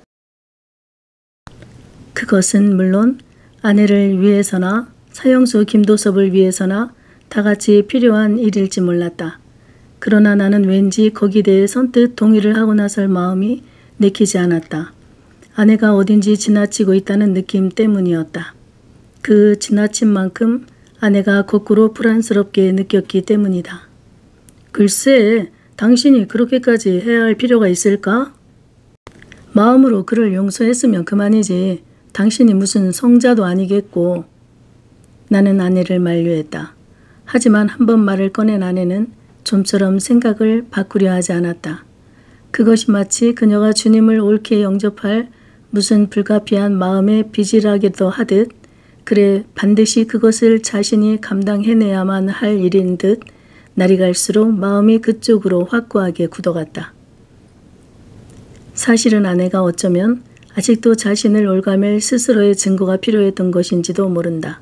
그것은 물론 아내를 위해서나 사형수 김도섭을 위해서나 다 같이 필요한 일일지 몰랐다. 그러나 나는 왠지 거기에 대해 선뜻 동의를 하고 나설 마음이 내키지 않았다. 아내가 어딘지 지나치고 있다는 느낌 때문이었다. 그 지나친 만큼 아내가 거꾸로 불안스럽게 느꼈기 때문이다. 글쎄, 당신이 그렇게까지 해야 할 필요가 있을까? 마음으로 그를 용서했으면 그만이지. 당신이 무슨 성자도 아니겠고. 나는 아내를 만류했다. 하지만 한 번 말을 꺼낸 아내는 좀처럼 생각을 바꾸려 하지 않았다. 그것이 마치 그녀가 주님을 옳게 영접할 무슨 불가피한 마음의 빚이라기도 하듯, 그래 반드시 그것을 자신이 감당해내야만 할 일인 듯 날이 갈수록 마음이 그쪽으로 확고하게 굳어갔다. 사실은 아내가 어쩌면 아직도 자신을 올가맬 스스로의 증거가 필요했던 것인지도 모른다.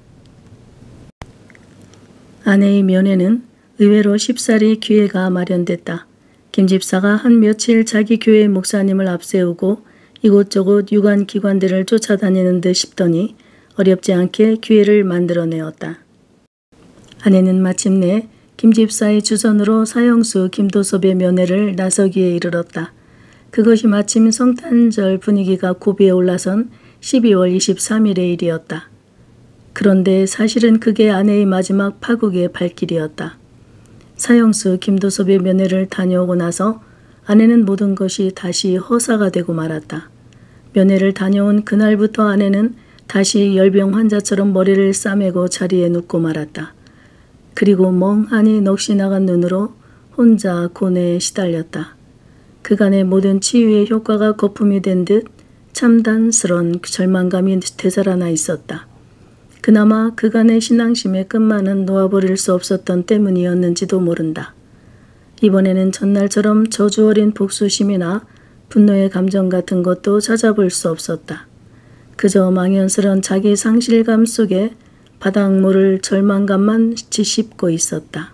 아내의 면회는 의외로 쉽사리 기회가 마련됐다. 김 집사가 한 며칠 자기 교회 목사님을 앞세우고 이곳저곳 유관기관들을 쫓아다니는 듯 싶더니 어렵지 않게 기회를 만들어내었다. 아내는 마침내 김 집사의 주선으로 사형수 김도섭의 면회를 나서기에 이르렀다. 그것이 마침 성탄절 분위기가 고비에 올라선 12월 23일의 일이었다. 그런데 사실은 그게 아내의 마지막 파국의 발길이었다. 사형수 김도섭의 면회를 다녀오고 나서 아내는 모든 것이 다시 허사가 되고 말았다. 면회를 다녀온 그날부터 아내는 다시 열병 환자처럼 머리를 싸매고 자리에 눕고 말았다. 그리고 멍하니 넋이 나간 눈으로 혼자 고뇌에 시달렸다. 그간의 모든 치유의 효과가 거품이 된 듯 참담스런 절망감이 되살아나 있었다. 그나마 그간의 신앙심의 끝만은 놓아버릴 수 없었던 때문이었는지도 모른다. 이번에는 전날처럼 저주 어린 복수심이나 분노의 감정 같은 것도 찾아볼 수 없었다. 그저 망연스런 자기 상실감 속에 바닥 모를 절망감만 짓씹고 있었다.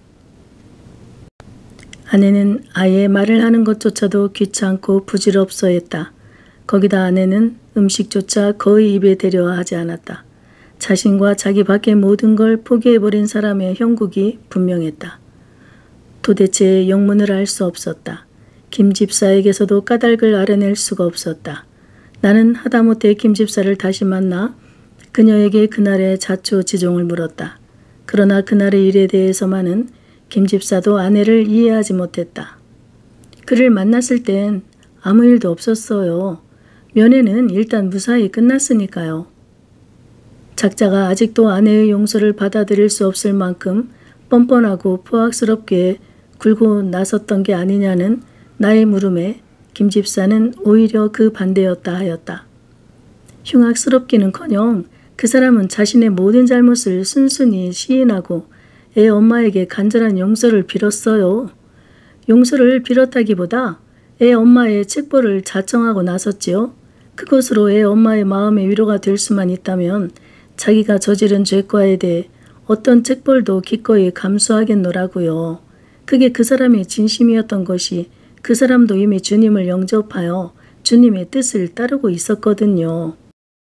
아내는 아예 말을 하는 것조차도 귀찮고 부질없어 했다. 거기다 아내는 음식조차 거의 입에 대려 하지 않았다. 자신과 자기 밖의 모든 걸 포기해버린 사람의 형국이 분명했다. 도대체 영문을 알 수 없었다. 김 집사에게서도 까닭을 알아낼 수가 없었다. 나는 하다못해 김 집사를 다시 만나 그녀에게 그날의 자초지종을 물었다. 그러나 그날의 일에 대해서만은 김 집사도 아내를 이해하지 못했다. 그를 만났을 땐 아무 일도 없었어요. 면회는 일단 무사히 끝났으니까요. 작자가 아직도 아내의 용서를 받아들일 수 없을 만큼 뻔뻔하고 포악스럽게 굴고 나섰던 게 아니냐는 나의 물음에 김 집사는 오히려 그 반대였다 하였다. 흉악스럽기는커녕 그 사람은 자신의 모든 잘못을 순순히 시인하고 애 엄마에게 간절한 용서를 빌었어요. 용서를 빌었다기보다 애 엄마의 책벌을 자청하고 나섰지요. 그것으로 애 엄마의 마음의 위로가 될 수만 있다면 자기가 저지른 죄과에 대해 어떤 책벌도 기꺼이 감수하겠노라고요. 그게 그 사람의 진심이었던 것이 그 사람도 이미 주님을 영접하여 주님의 뜻을 따르고 있었거든요.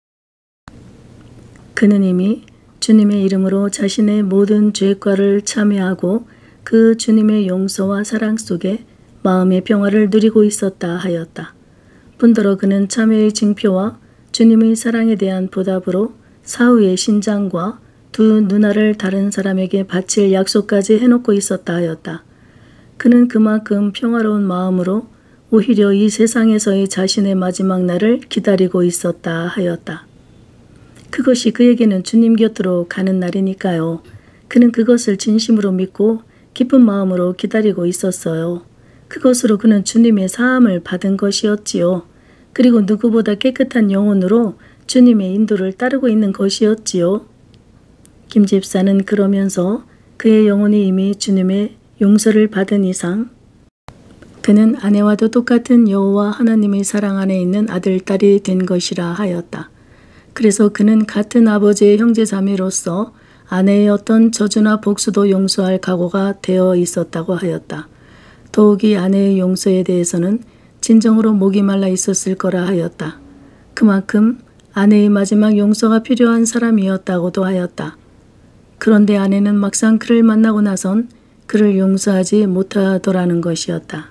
그는 이미 주님의 이름으로 자신의 모든 죄과를 참회하고 그 주님의 용서와 사랑 속에 마음의 평화를 누리고 있었다 하였다. 분더러 그는 참회의 징표와 주님의 사랑에 대한 보답으로 사후의 신장과 두 누나를 다른 사람에게 바칠 약속까지 해놓고 있었다 하였다. 그는 그만큼 평화로운 마음으로 오히려 이 세상에서의 자신의 마지막 날을 기다리고 있었다 하였다. 그것이 그에게는 주님 곁으로 가는 날이니까요. 그는 그것을 진심으로 믿고 기쁜 마음으로 기다리고 있었어요. 그것으로 그는 주님의 사함을 받은 것이었지요. 그리고 누구보다 깨끗한 영혼으로 주님의 인도를 따르고 있는 것이었지요. 김 집사는 그러면서 그의 영혼이 이미 주님의 용서를 받은 이상 그는 아내와도 똑같은 여호와 하나님의 사랑 안에 있는 아들, 딸이 된 것이라 하였다. 그래서 그는 같은 아버지의 형제자매로서 아내의 어떤 저주나 복수도 용서할 각오가 되어 있었다고 하였다. 더욱이 아내의 용서에 대해서는 진정으로 목이 말라 있었을 거라 하였다. 그만큼 아내의 마지막 용서가 필요한 사람이었다고도 하였다. 그런데 아내는 막상 그를 만나고 나선 그를 용서하지 못하더라는 것이었다.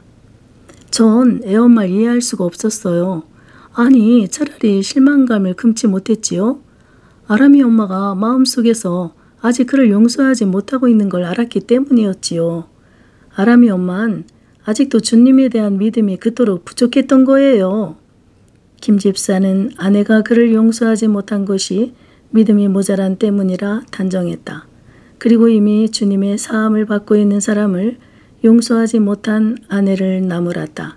전 애엄마를 이해할 수가 없었어요. 아니, 차라리 실망감을 금치 못했지요. 아람이 엄마가 마음속에서 아직 그를 용서하지 못하고 있는 걸 알았기 때문이었지요. 아람이 엄마는 아직도 주님에 대한 믿음이 그토록 부족했던 거예요. 김 집사는 아내가 그를 용서하지 못한 것이 믿음이 모자란 때문이라 단정했다. 그리고 이미 주님의 사함을 받고 있는 사람을 용서하지 못한 아내를 나무랐다.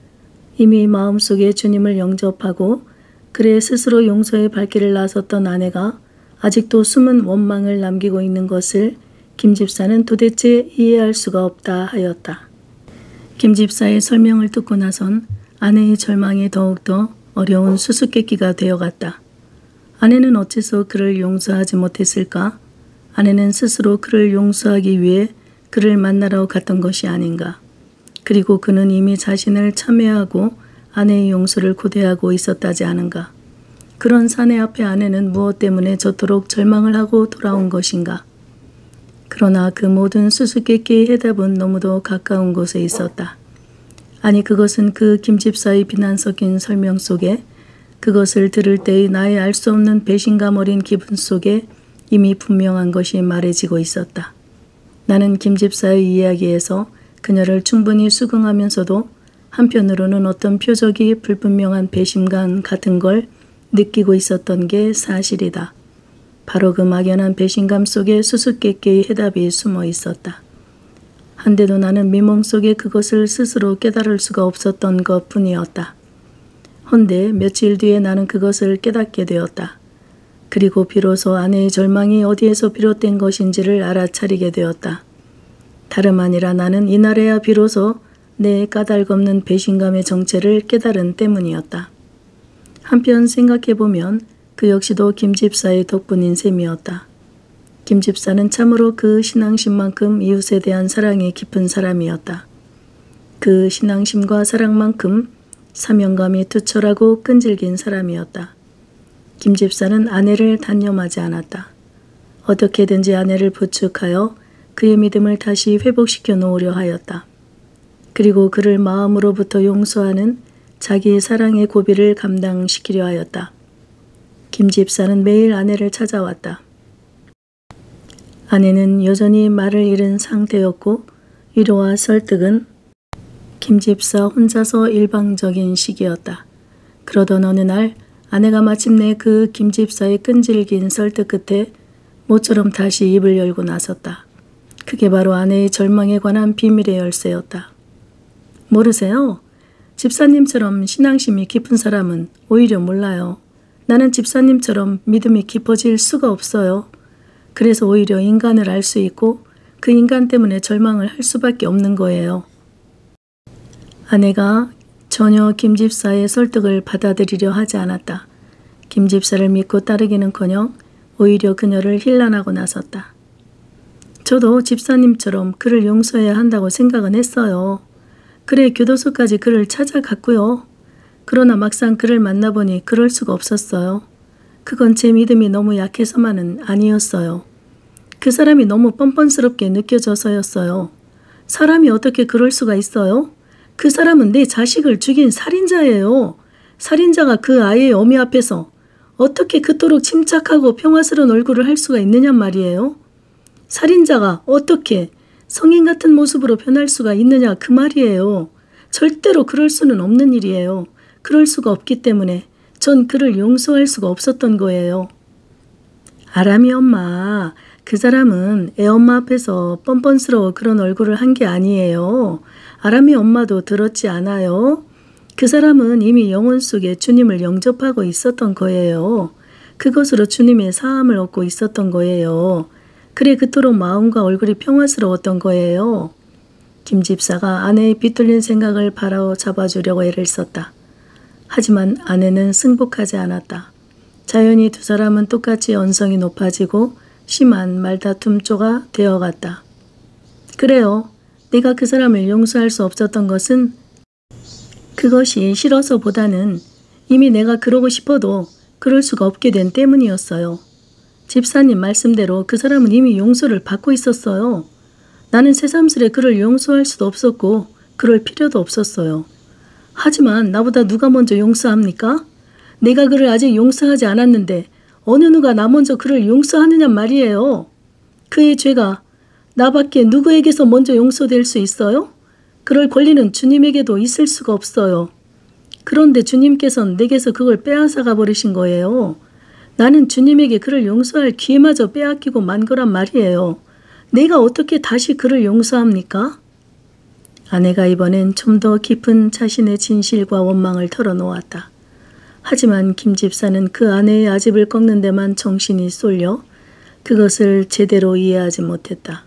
이미 마음속에 주님을 영접하고 그의 스스로 용서의 발길을 나섰던 아내가 아직도 숨은 원망을 남기고 있는 것을 김 집사는 도대체 이해할 수가 없다 하였다. 김 집사의 설명을 듣고 나선 아내의 절망이 더욱더 어려운 수수께끼가 되어갔다. 아내는 어째서 그를 용서하지 못했을까? 아내는 스스로 그를 용서하기 위해 그를 만나러 갔던 것이 아닌가? 그리고 그는 이미 자신을 참회하고 아내의 용서를 고대하고 있었다지 않은가? 그런 사내 앞에 아내는 무엇 때문에 저토록 절망을 하고 돌아온 것인가? 그러나 그 모든 수수께끼의 해답은 너무도 가까운 곳에 있었다. 아니, 그것은 그 김 집사의 비난 섞인 설명 속에, 그것을 들을 때의 나의 알 수 없는 배신감 어린 기분 속에 이미 분명한 것이 말해지고 있었다. 나는 김 집사의 이야기에서 그녀를 충분히 수긍하면서도 한편으로는 어떤 표적이 불분명한 배신감 같은 걸 느끼고 있었던 게 사실이다. 바로 그 막연한 배신감 속에 수수께끼의 해답이 숨어 있었다. 한데도 나는 미몽 속에 그것을 스스로 깨달을 수가 없었던 것 뿐이었다. 헌데 며칠 뒤에 나는 그것을 깨닫게 되었다. 그리고 비로소 아내의 절망이 어디에서 비롯된 것인지를 알아차리게 되었다. 다름 아니라 나는 이날에야 비로소 내 까닭없는 배신감의 정체를 깨달은 때문이었다. 한편 생각해보면 그 역시도 김 집사의 덕분인 셈이었다. 김 집사는 참으로 그 신앙심만큼 이웃에 대한 사랑이 깊은 사람이었다. 그 신앙심과 사랑만큼 사명감이 투철하고 끈질긴 사람이었다. 김 집사는 아내를 단념하지 않았다. 어떻게든지 아내를 부축하여 그의 믿음을 다시 회복시켜 놓으려 하였다. 그리고 그를 마음으로부터 용서하는 자기의 사랑의 고비를 감당시키려 하였다. 김 집사는 매일 아내를 찾아왔다. 아내는 여전히 말을 잃은 상태였고 위로와 설득은 김 집사 혼자서 일방적인 시기였다. 그러던 어느 날 아내가 마침내 그 김 집사의 끈질긴 설득 끝에 모처럼 다시 입을 열고 나섰다. 그게 바로 아내의 절망에 관한 비밀의 열쇠였다. 모르세요? 집사님처럼 신앙심이 깊은 사람은 오히려 몰라요. 나는 집사님처럼 믿음이 깊어질 수가 없어요. 그래서 오히려 인간을 알 수 있고 그 인간 때문에 절망을 할 수밖에 없는 거예요. 아내가 전혀 김 집사의 설득을 받아들이려 하지 않았다. 김 집사를 믿고 따르기는커녕 오히려 그녀를 힐난하고 나섰다. 저도 집사님처럼 그를 용서해야 한다고 생각은 했어요. 그래 교도소까지 그를 찾아갔고요. 그러나 막상 그를 만나보니 그럴 수가 없었어요. 그건 제 믿음이 너무 약해서만은 아니었어요. 그 사람이 너무 뻔뻔스럽게 느껴져서였어요. 사람이 어떻게 그럴 수가 있어요? 그 사람은 내 자식을 죽인 살인자예요. 살인자가 그 아이의 어미 앞에서 어떻게 그토록 침착하고 평화스러운 얼굴을 할 수가 있느냔 말이에요. 살인자가 어떻게 성인 같은 모습으로 변할 수가 있느냐 그 말이에요. 절대로 그럴 수는 없는 일이에요. 그럴 수가 없기 때문에 전 그를 용서할 수가 없었던 거예요. 아람이 엄마, 그 사람은 애엄마 앞에서 뻔뻔스러워 그런 얼굴을 한 게 아니에요. 아람이 엄마도 들었지 않아요? 그 사람은 이미 영혼 속에 주님을 영접하고 있었던 거예요. 그것으로 주님의 사함을 얻고 있었던 거예요. 그래 그토록 마음과 얼굴이 평화스러웠던 거예요. 김 집사가 아내의 비틀린 생각을 바로잡아주려고 애를 썼다. 하지만 아내는 승복하지 않았다. 자연히 두 사람은 똑같이 언성이 높아지고 심한 말다툼조가 되어갔다. 그래요. 내가 그 사람을 용서할 수 없었던 것은 그것이 싫어서보다는 이미 내가 그러고 싶어도 그럴 수가 없게 된 때문이었어요. 집사님 말씀대로 그 사람은 이미 용서를 받고 있었어요. 나는 새삼스레 그를 용서할 수도 없었고 그럴 필요도 없었어요. 하지만 나보다 누가 먼저 용서합니까? 내가 그를 아직 용서하지 않았는데 어느 누가 나 먼저 그를 용서하느냐 말이에요. 그의 죄가 나밖에 누구에게서 먼저 용서될 수 있어요? 그럴 권리는 주님에게도 있을 수가 없어요. 그런데 주님께서는 내게서 그걸 빼앗아가 버리신 거예요. 나는 주님에게 그를 용서할 기회마저 빼앗기고 만 거란 말이에요. 내가 어떻게 다시 그를 용서합니까? 아내가 이번엔 좀 더 깊은 자신의 진실과 원망을 털어놓았다. 하지만 김 집사는 그 아내의 아집을 꺾는 데만 정신이 쏠려 그것을 제대로 이해하지 못했다.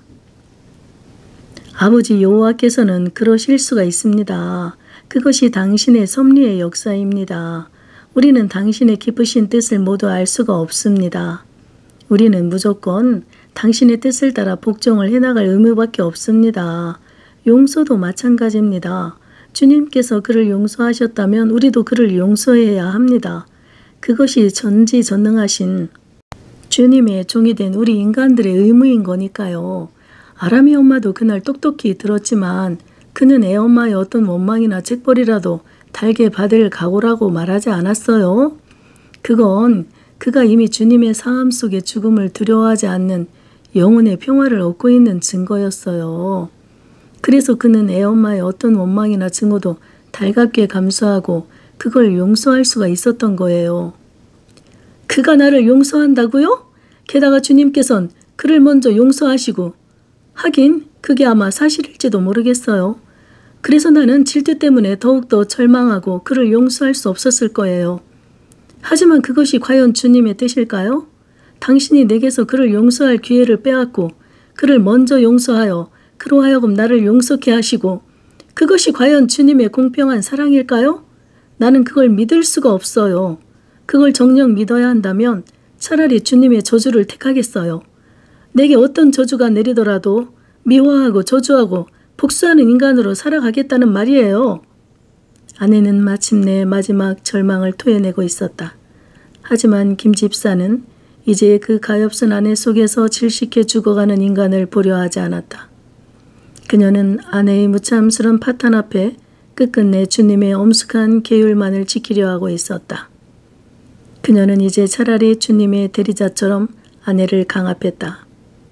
아버지 여호와께서는 그러실 수가 있습니다. 그것이 당신의 섭리의 역사입니다. 우리는 당신의 기쁘신 뜻을 모두 알 수가 없습니다. 우리는 무조건 당신의 뜻을 따라 복종을 해나갈 의무밖에 없습니다. 용서도 마찬가지입니다. 주님께서 그를 용서하셨다면 우리도 그를 용서해야 합니다. 그것이 전지전능하신 주님의 종이 된 우리 인간들의 의무인 거니까요. 아람이 엄마도 그날 똑똑히 들었지만 그는 애엄마의 어떤 원망이나 책벌이라도 달게 받을 각오라고 말하지 않았어요. 그건 그가 이미 주님의 사함 속에 죽음을 두려워하지 않는 영혼의 평화를 얻고 있는 증거였어요. 그래서 그는 애엄마의 어떤 원망이나 증오도 달갑게 감수하고 그걸 용서할 수가 있었던 거예요. 그가 나를 용서한다고요? 게다가 주님께서는 그를 먼저 용서하시고 하긴 그게 아마 사실일지도 모르겠어요. 그래서 나는 질투 때문에 더욱더 절망하고 그를 용서할 수 없었을 거예요. 하지만 그것이 과연 주님의 뜻일까요? 당신이 내게서 그를 용서할 기회를 빼앗고 그를 먼저 용서하여 그로 하여금 나를 용서케 하시고 그것이 과연 주님의 공평한 사랑일까요? 나는 그걸 믿을 수가 없어요. 그걸 정녕 믿어야 한다면 차라리 주님의 저주를 택하겠어요. 내게 어떤 저주가 내리더라도 미워하고 저주하고 복수하는 인간으로 살아가겠다는 말이에요. 아내는 마침내 마지막 절망을 토해내고 있었다. 하지만 김 집사는 이제 그 가엾은 아내 속에서 질식해 죽어가는 인간을 보려 하지 않았다. 그녀는 아내의 무참스런 파탄 앞에 끝끝내 주님의 엄숙한 계율만을 지키려 하고 있었다. 그녀는 이제 차라리 주님의 대리자처럼 아내를 강압했다.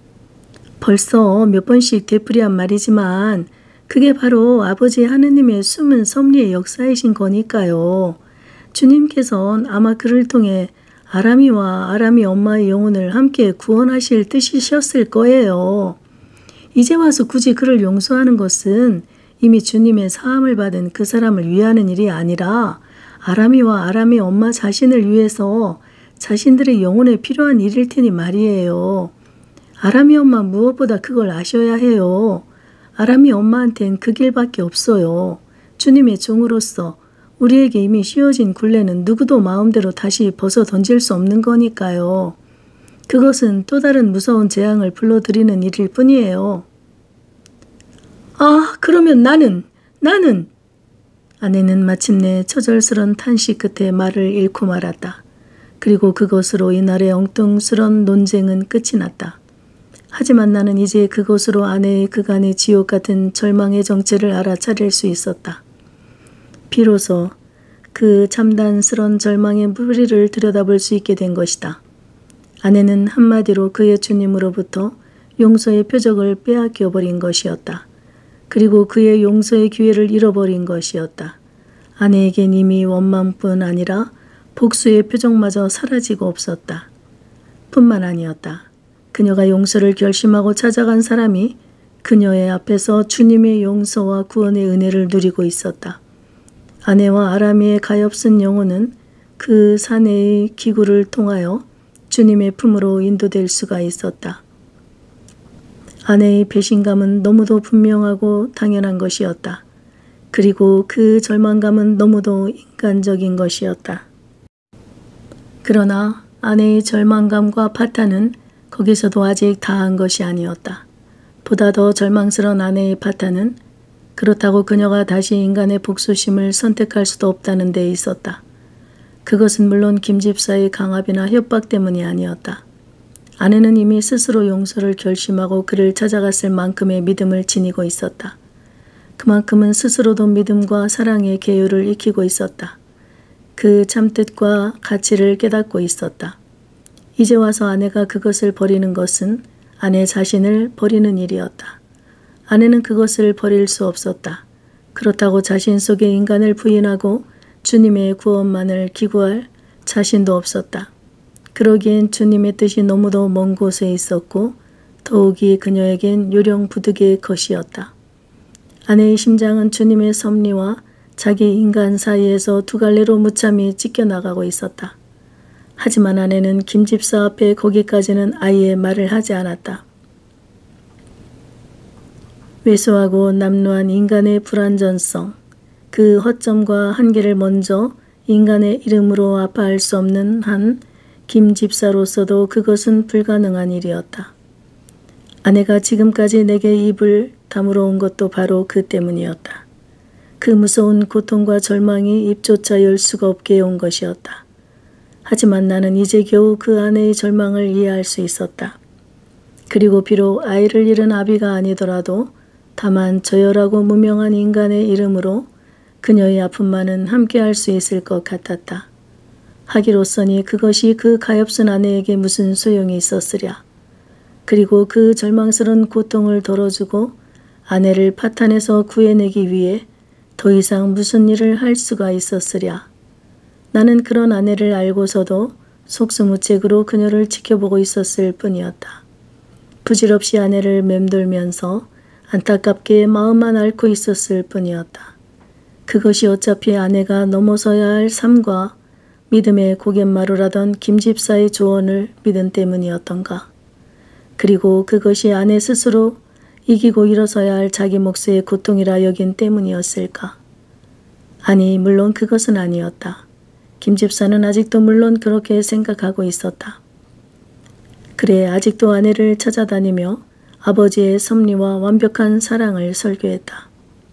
벌써 몇 번씩 되풀이한 말이지만 그게 바로 아버지 하느님의 숨은 섭리의 역사이신 거니까요. 주님께서는 아마 그를 통해 아람이와 아람이 엄마의 영혼을 함께 구원하실 뜻이셨을 거예요. 이제 와서 굳이 그를 용서하는 것은 이미 주님의 사함을 받은 그 사람을 위하는 일이 아니라 아람이와 아람의 엄마 자신을 위해서 자신들의 영혼에 필요한 일일 테니 말이에요. 아람이 엄마 무엇보다 그걸 아셔야 해요. 아람이 엄마한텐 그 길밖에 없어요. 주님의 종으로서 우리에게 이미 씌워진 굴레는 누구도 마음대로 다시 벗어 던질 수 없는 거니까요. 그것은 또 다른 무서운 재앙을 불러들이는 일일 뿐이에요. 아, 그러면 나는! 아내는 마침내 처절스런 탄식 끝에 말을 잃고 말았다. 그리고 그것으로 이날의 엉뚱스런 논쟁은 끝이 났다. 하지만 나는 이제 그것으로 아내의 그간의 지옥 같은 절망의 정체를 알아차릴 수 있었다. 비로소 그 참단스런 절망의 뿌리를 들여다볼 수 있게 된 것이다. 아내는 한마디로 그의 주님으로부터 용서의 표적을 빼앗겨 버린 것이었다. 그리고 그의 용서의 기회를 잃어버린 것이었다. 아내에겐 이미 원망뿐 아니라 복수의 표적마저 사라지고 없었다. 뿐만 아니었다. 그녀가 용서를 결심하고 찾아간 사람이 그녀의 앞에서 주님의 용서와 구원의 은혜를 누리고 있었다. 아내와 아람이의 가엾은 영혼은 그 사내의 기구를 통하여 주님의 품으로 인도될 수가 있었다. 아내의 배신감은 너무도 분명하고 당연한 것이었다. 그리고 그 절망감은 너무도 인간적인 것이었다. 그러나 아내의 절망감과 파탄은 거기서도 아직 다한 것이 아니었다. 보다 더 절망스러운 아내의 파탄은 그렇다고 그녀가 다시 인간의 복수심을 선택할 수도 없다는 데 있었다. 그것은 물론 김 집사의 강압이나 협박 때문이 아니었다. 아내는 이미 스스로 용서를 결심하고 그를 찾아갔을 만큼의 믿음을 지니고 있었다. 그만큼은 스스로도 믿음과 사랑의 계율을 익히고 있었다. 그 참뜻과 가치를 깨닫고 있었다. 이제 와서 아내가 그것을 버리는 것은 아내 자신을 버리는 일이었다. 아내는 그것을 버릴 수 없었다. 그렇다고 자신 속의 인간을 부인하고 주님의 구원만을 기구할 자신도 없었다. 그러기엔 주님의 뜻이 너무도 먼 곳에 있었고 더욱이 그녀에겐 요령부득이의 것이었다. 아내의 심장은 주님의 섭리와 자기 인간 사이에서 두 갈래로 무참히 찢겨나가고 있었다. 하지만 아내는 김 집사 앞에 거기까지는 아예 말을 하지 않았다. 왜소하고 남루한 인간의 불완전성, 그 허점과 한계를 먼저 인간의 이름으로 아파할 수 없는 한 김 집사로서도 그것은 불가능한 일이었다. 아내가 지금까지 내게 입을 다물어 온 것도 바로 그 때문이었다. 그 무서운 고통과 절망이 입조차 열 수가 없게 해온 것이었다. 하지만 나는 이제 겨우 그 아내의 절망을 이해할 수 있었다. 그리고 비록 아이를 잃은 아비가 아니더라도 다만 저열하고 무명한 인간의 이름으로 그녀의 아픔만은 함께할 수 있을 것 같았다. 하기로서니 그것이 그 가엾은 아내에게 무슨 소용이 있었으랴. 그리고 그 절망스러운 고통을 덜어주고 아내를 파탄에서 구해내기 위해 더 이상 무슨 일을 할 수가 있었으랴. 나는 그런 아내를 알고서도 속수무책으로 그녀를 지켜보고 있었을 뿐이었다. 부질없이 아내를 맴돌면서 안타깝게 마음만 앓고 있었을 뿐이었다. 그것이 어차피 아내가 넘어서야 할 삶과 믿음의 고갯마루라던 김 집사의 조언을 믿은 때문이었던가. 그리고 그것이 아내 스스로 이기고 일어서야 할 자기 몫의 고통이라 여긴 때문이었을까. 아니, 물론 그것은 아니었다. 김 집사는 아직도 물론 그렇게 생각하고 있었다. 그래, 아직도 아내를 찾아다니며 아버지의 섭리와 완벽한 사랑을 설교했다.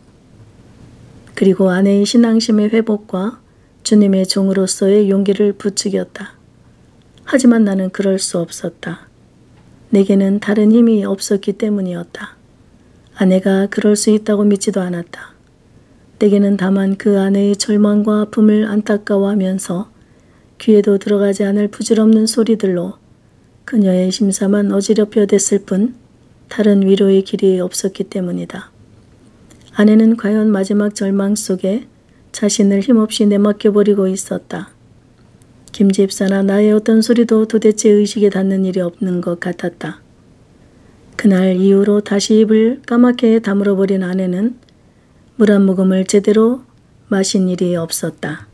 그리고 아내의 신앙심의 회복과 주님의 종으로서의 용기를 부추겼다. 하지만 나는 그럴 수 없었다. 내게는 다른 힘이 없었기 때문이었다. 아내가 그럴 수 있다고 믿지도 않았다. 내게는 다만 그 아내의 절망과 아픔을 안타까워하면서 귀에도 들어가지 않을 부질없는 소리들로 그녀의 심사만 어지럽혀 댔을 뿐 다른 위로의 길이 없었기 때문이다. 아내는 과연 마지막 절망 속에 자신을 힘없이 내맡겨버리고 있었다. 김 집사나 나의 어떤 소리도 도대체 의식에 닿는 일이 없는 것 같았다. 그날 이후로 다시 입을 까맣게 다물어버린 아내는 물 한 모금을 제대로 마신 일이 없었다.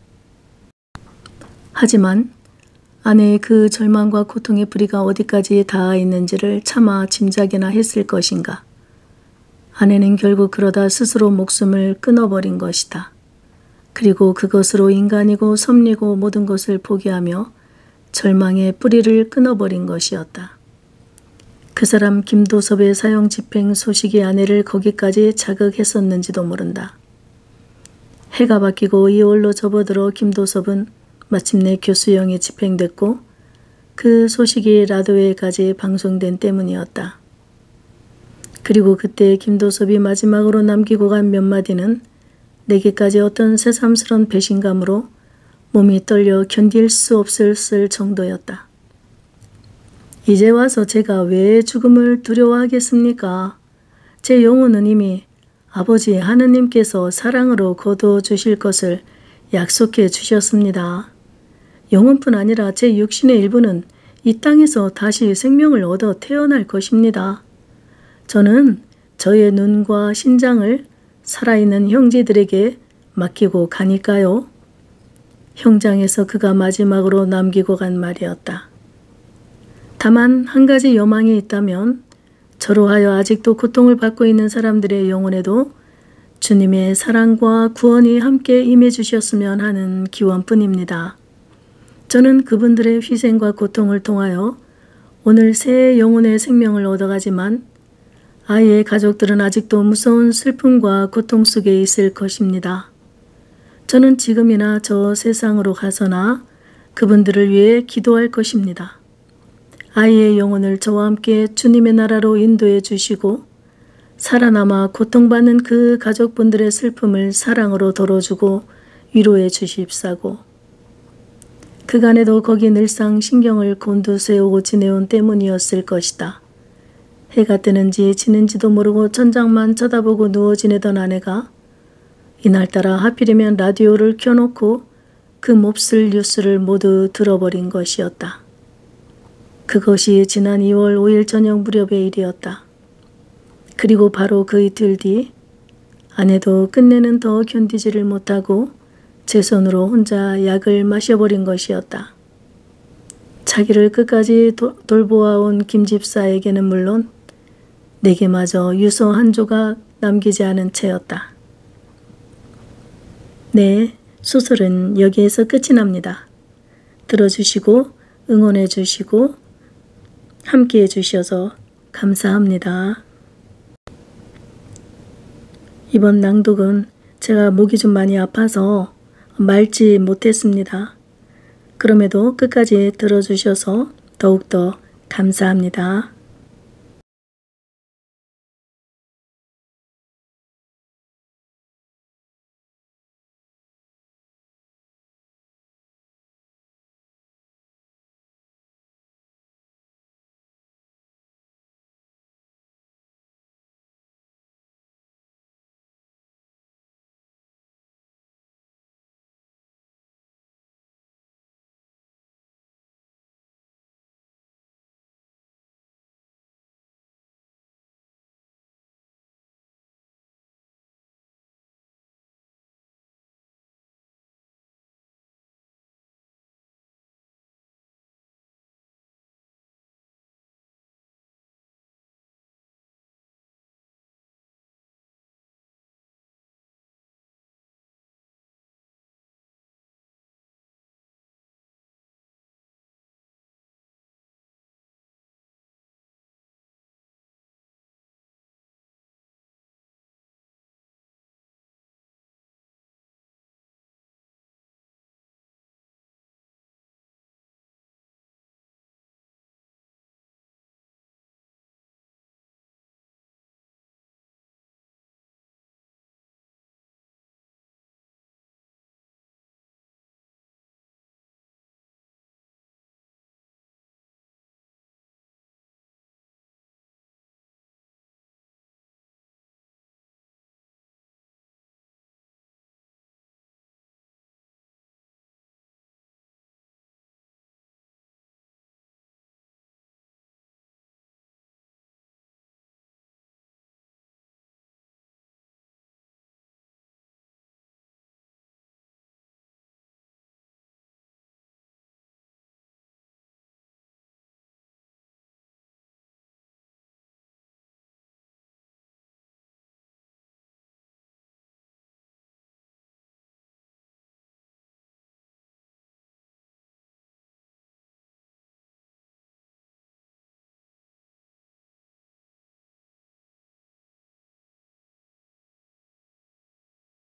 하지만 아내의 그 절망과 고통의 뿌리가 어디까지 닿아 있는지를 차마 짐작이나 했을 것인가. 아내는 결국 그러다 스스로 목숨을 끊어버린 것이다. 그리고 그것으로 인간이고 섭리고 모든 것을 포기하며 절망의 뿌리를 끊어버린 것이었다. 그 사람 김도섭의 사형 집행 소식이 아내를 거기까지 자극했었는지도 모른다. 해가 바뀌고 2월로 접어들어 김도섭은 마침내 교수형이 집행됐고 그 소식이 라디오에까지 방송된 때문이었다. 그리고 그때 김도섭이 마지막으로 남기고 간 몇 마디는 내게까지 어떤 새삼스런 배신감으로 몸이 떨려 견딜 수 없을 정도였다. 이제 와서 제가 왜 죽음을 두려워하겠습니까? 제 영혼은 이미 아버지 하느님께서 사랑으로 거두어 주실 것을 약속해 주셨습니다. 영혼뿐 아니라 제 육신의 일부는 이 땅에서 다시 생명을 얻어 태어날 것입니다. 저는 저의 눈과 신장을 살아있는 형제들에게 맡기고 가니까요. 형장에서 그가 마지막으로 남기고 간 말이었다. 다만 한 가지 여망이 있다면 저로 하여 아직도 고통을 받고 있는 사람들의 영혼에도 주님의 사랑과 구원이 함께 임해 주셨으면 하는 기원뿐입니다. 저는 그분들의 희생과 고통을 통하여 오늘 새 영혼의 생명을 얻어가지만 아이의 가족들은 아직도 무서운 슬픔과 고통 속에 있을 것입니다. 저는 지금이나 저 세상으로 가서나 그분들을 위해 기도할 것입니다. 아이의 영혼을 저와 함께 주님의 나라로 인도해 주시고 살아남아 고통받는 그 가족분들의 슬픔을 사랑으로 덜어주고 위로해 주십사고, 그간에도 거기 늘상 신경을 곤두세우고 지내온 때문이었을 것이다. 해가 뜨는지 지는지도 모르고 천장만 쳐다보고 누워 지내던 아내가 이날따라 하필이면 라디오를 켜놓고 그 몹쓸 뉴스를 모두 들어버린 것이었다. 그것이 지난 2월 5일 저녁 무렵의 일이었다. 그리고 바로 그 이틀 뒤 아내도 끝내는 더 견디지를 못하고 제 손으로 혼자 약을 마셔버린 것이었다. 자기를 끝까지 돌보아온 김 집사에게는 물론 내게마저 유서 한 조각 남기지 않은 채였다. 네, 소설은 여기에서 끝이 납니다. 들어주시고 응원해 주시고 함께해 주셔서 감사합니다. 이번 낭독은 제가 목이 좀 많이 아파서 맑지 못했습니다. 그럼에도 끝까지 들어주셔서 더욱더 감사합니다.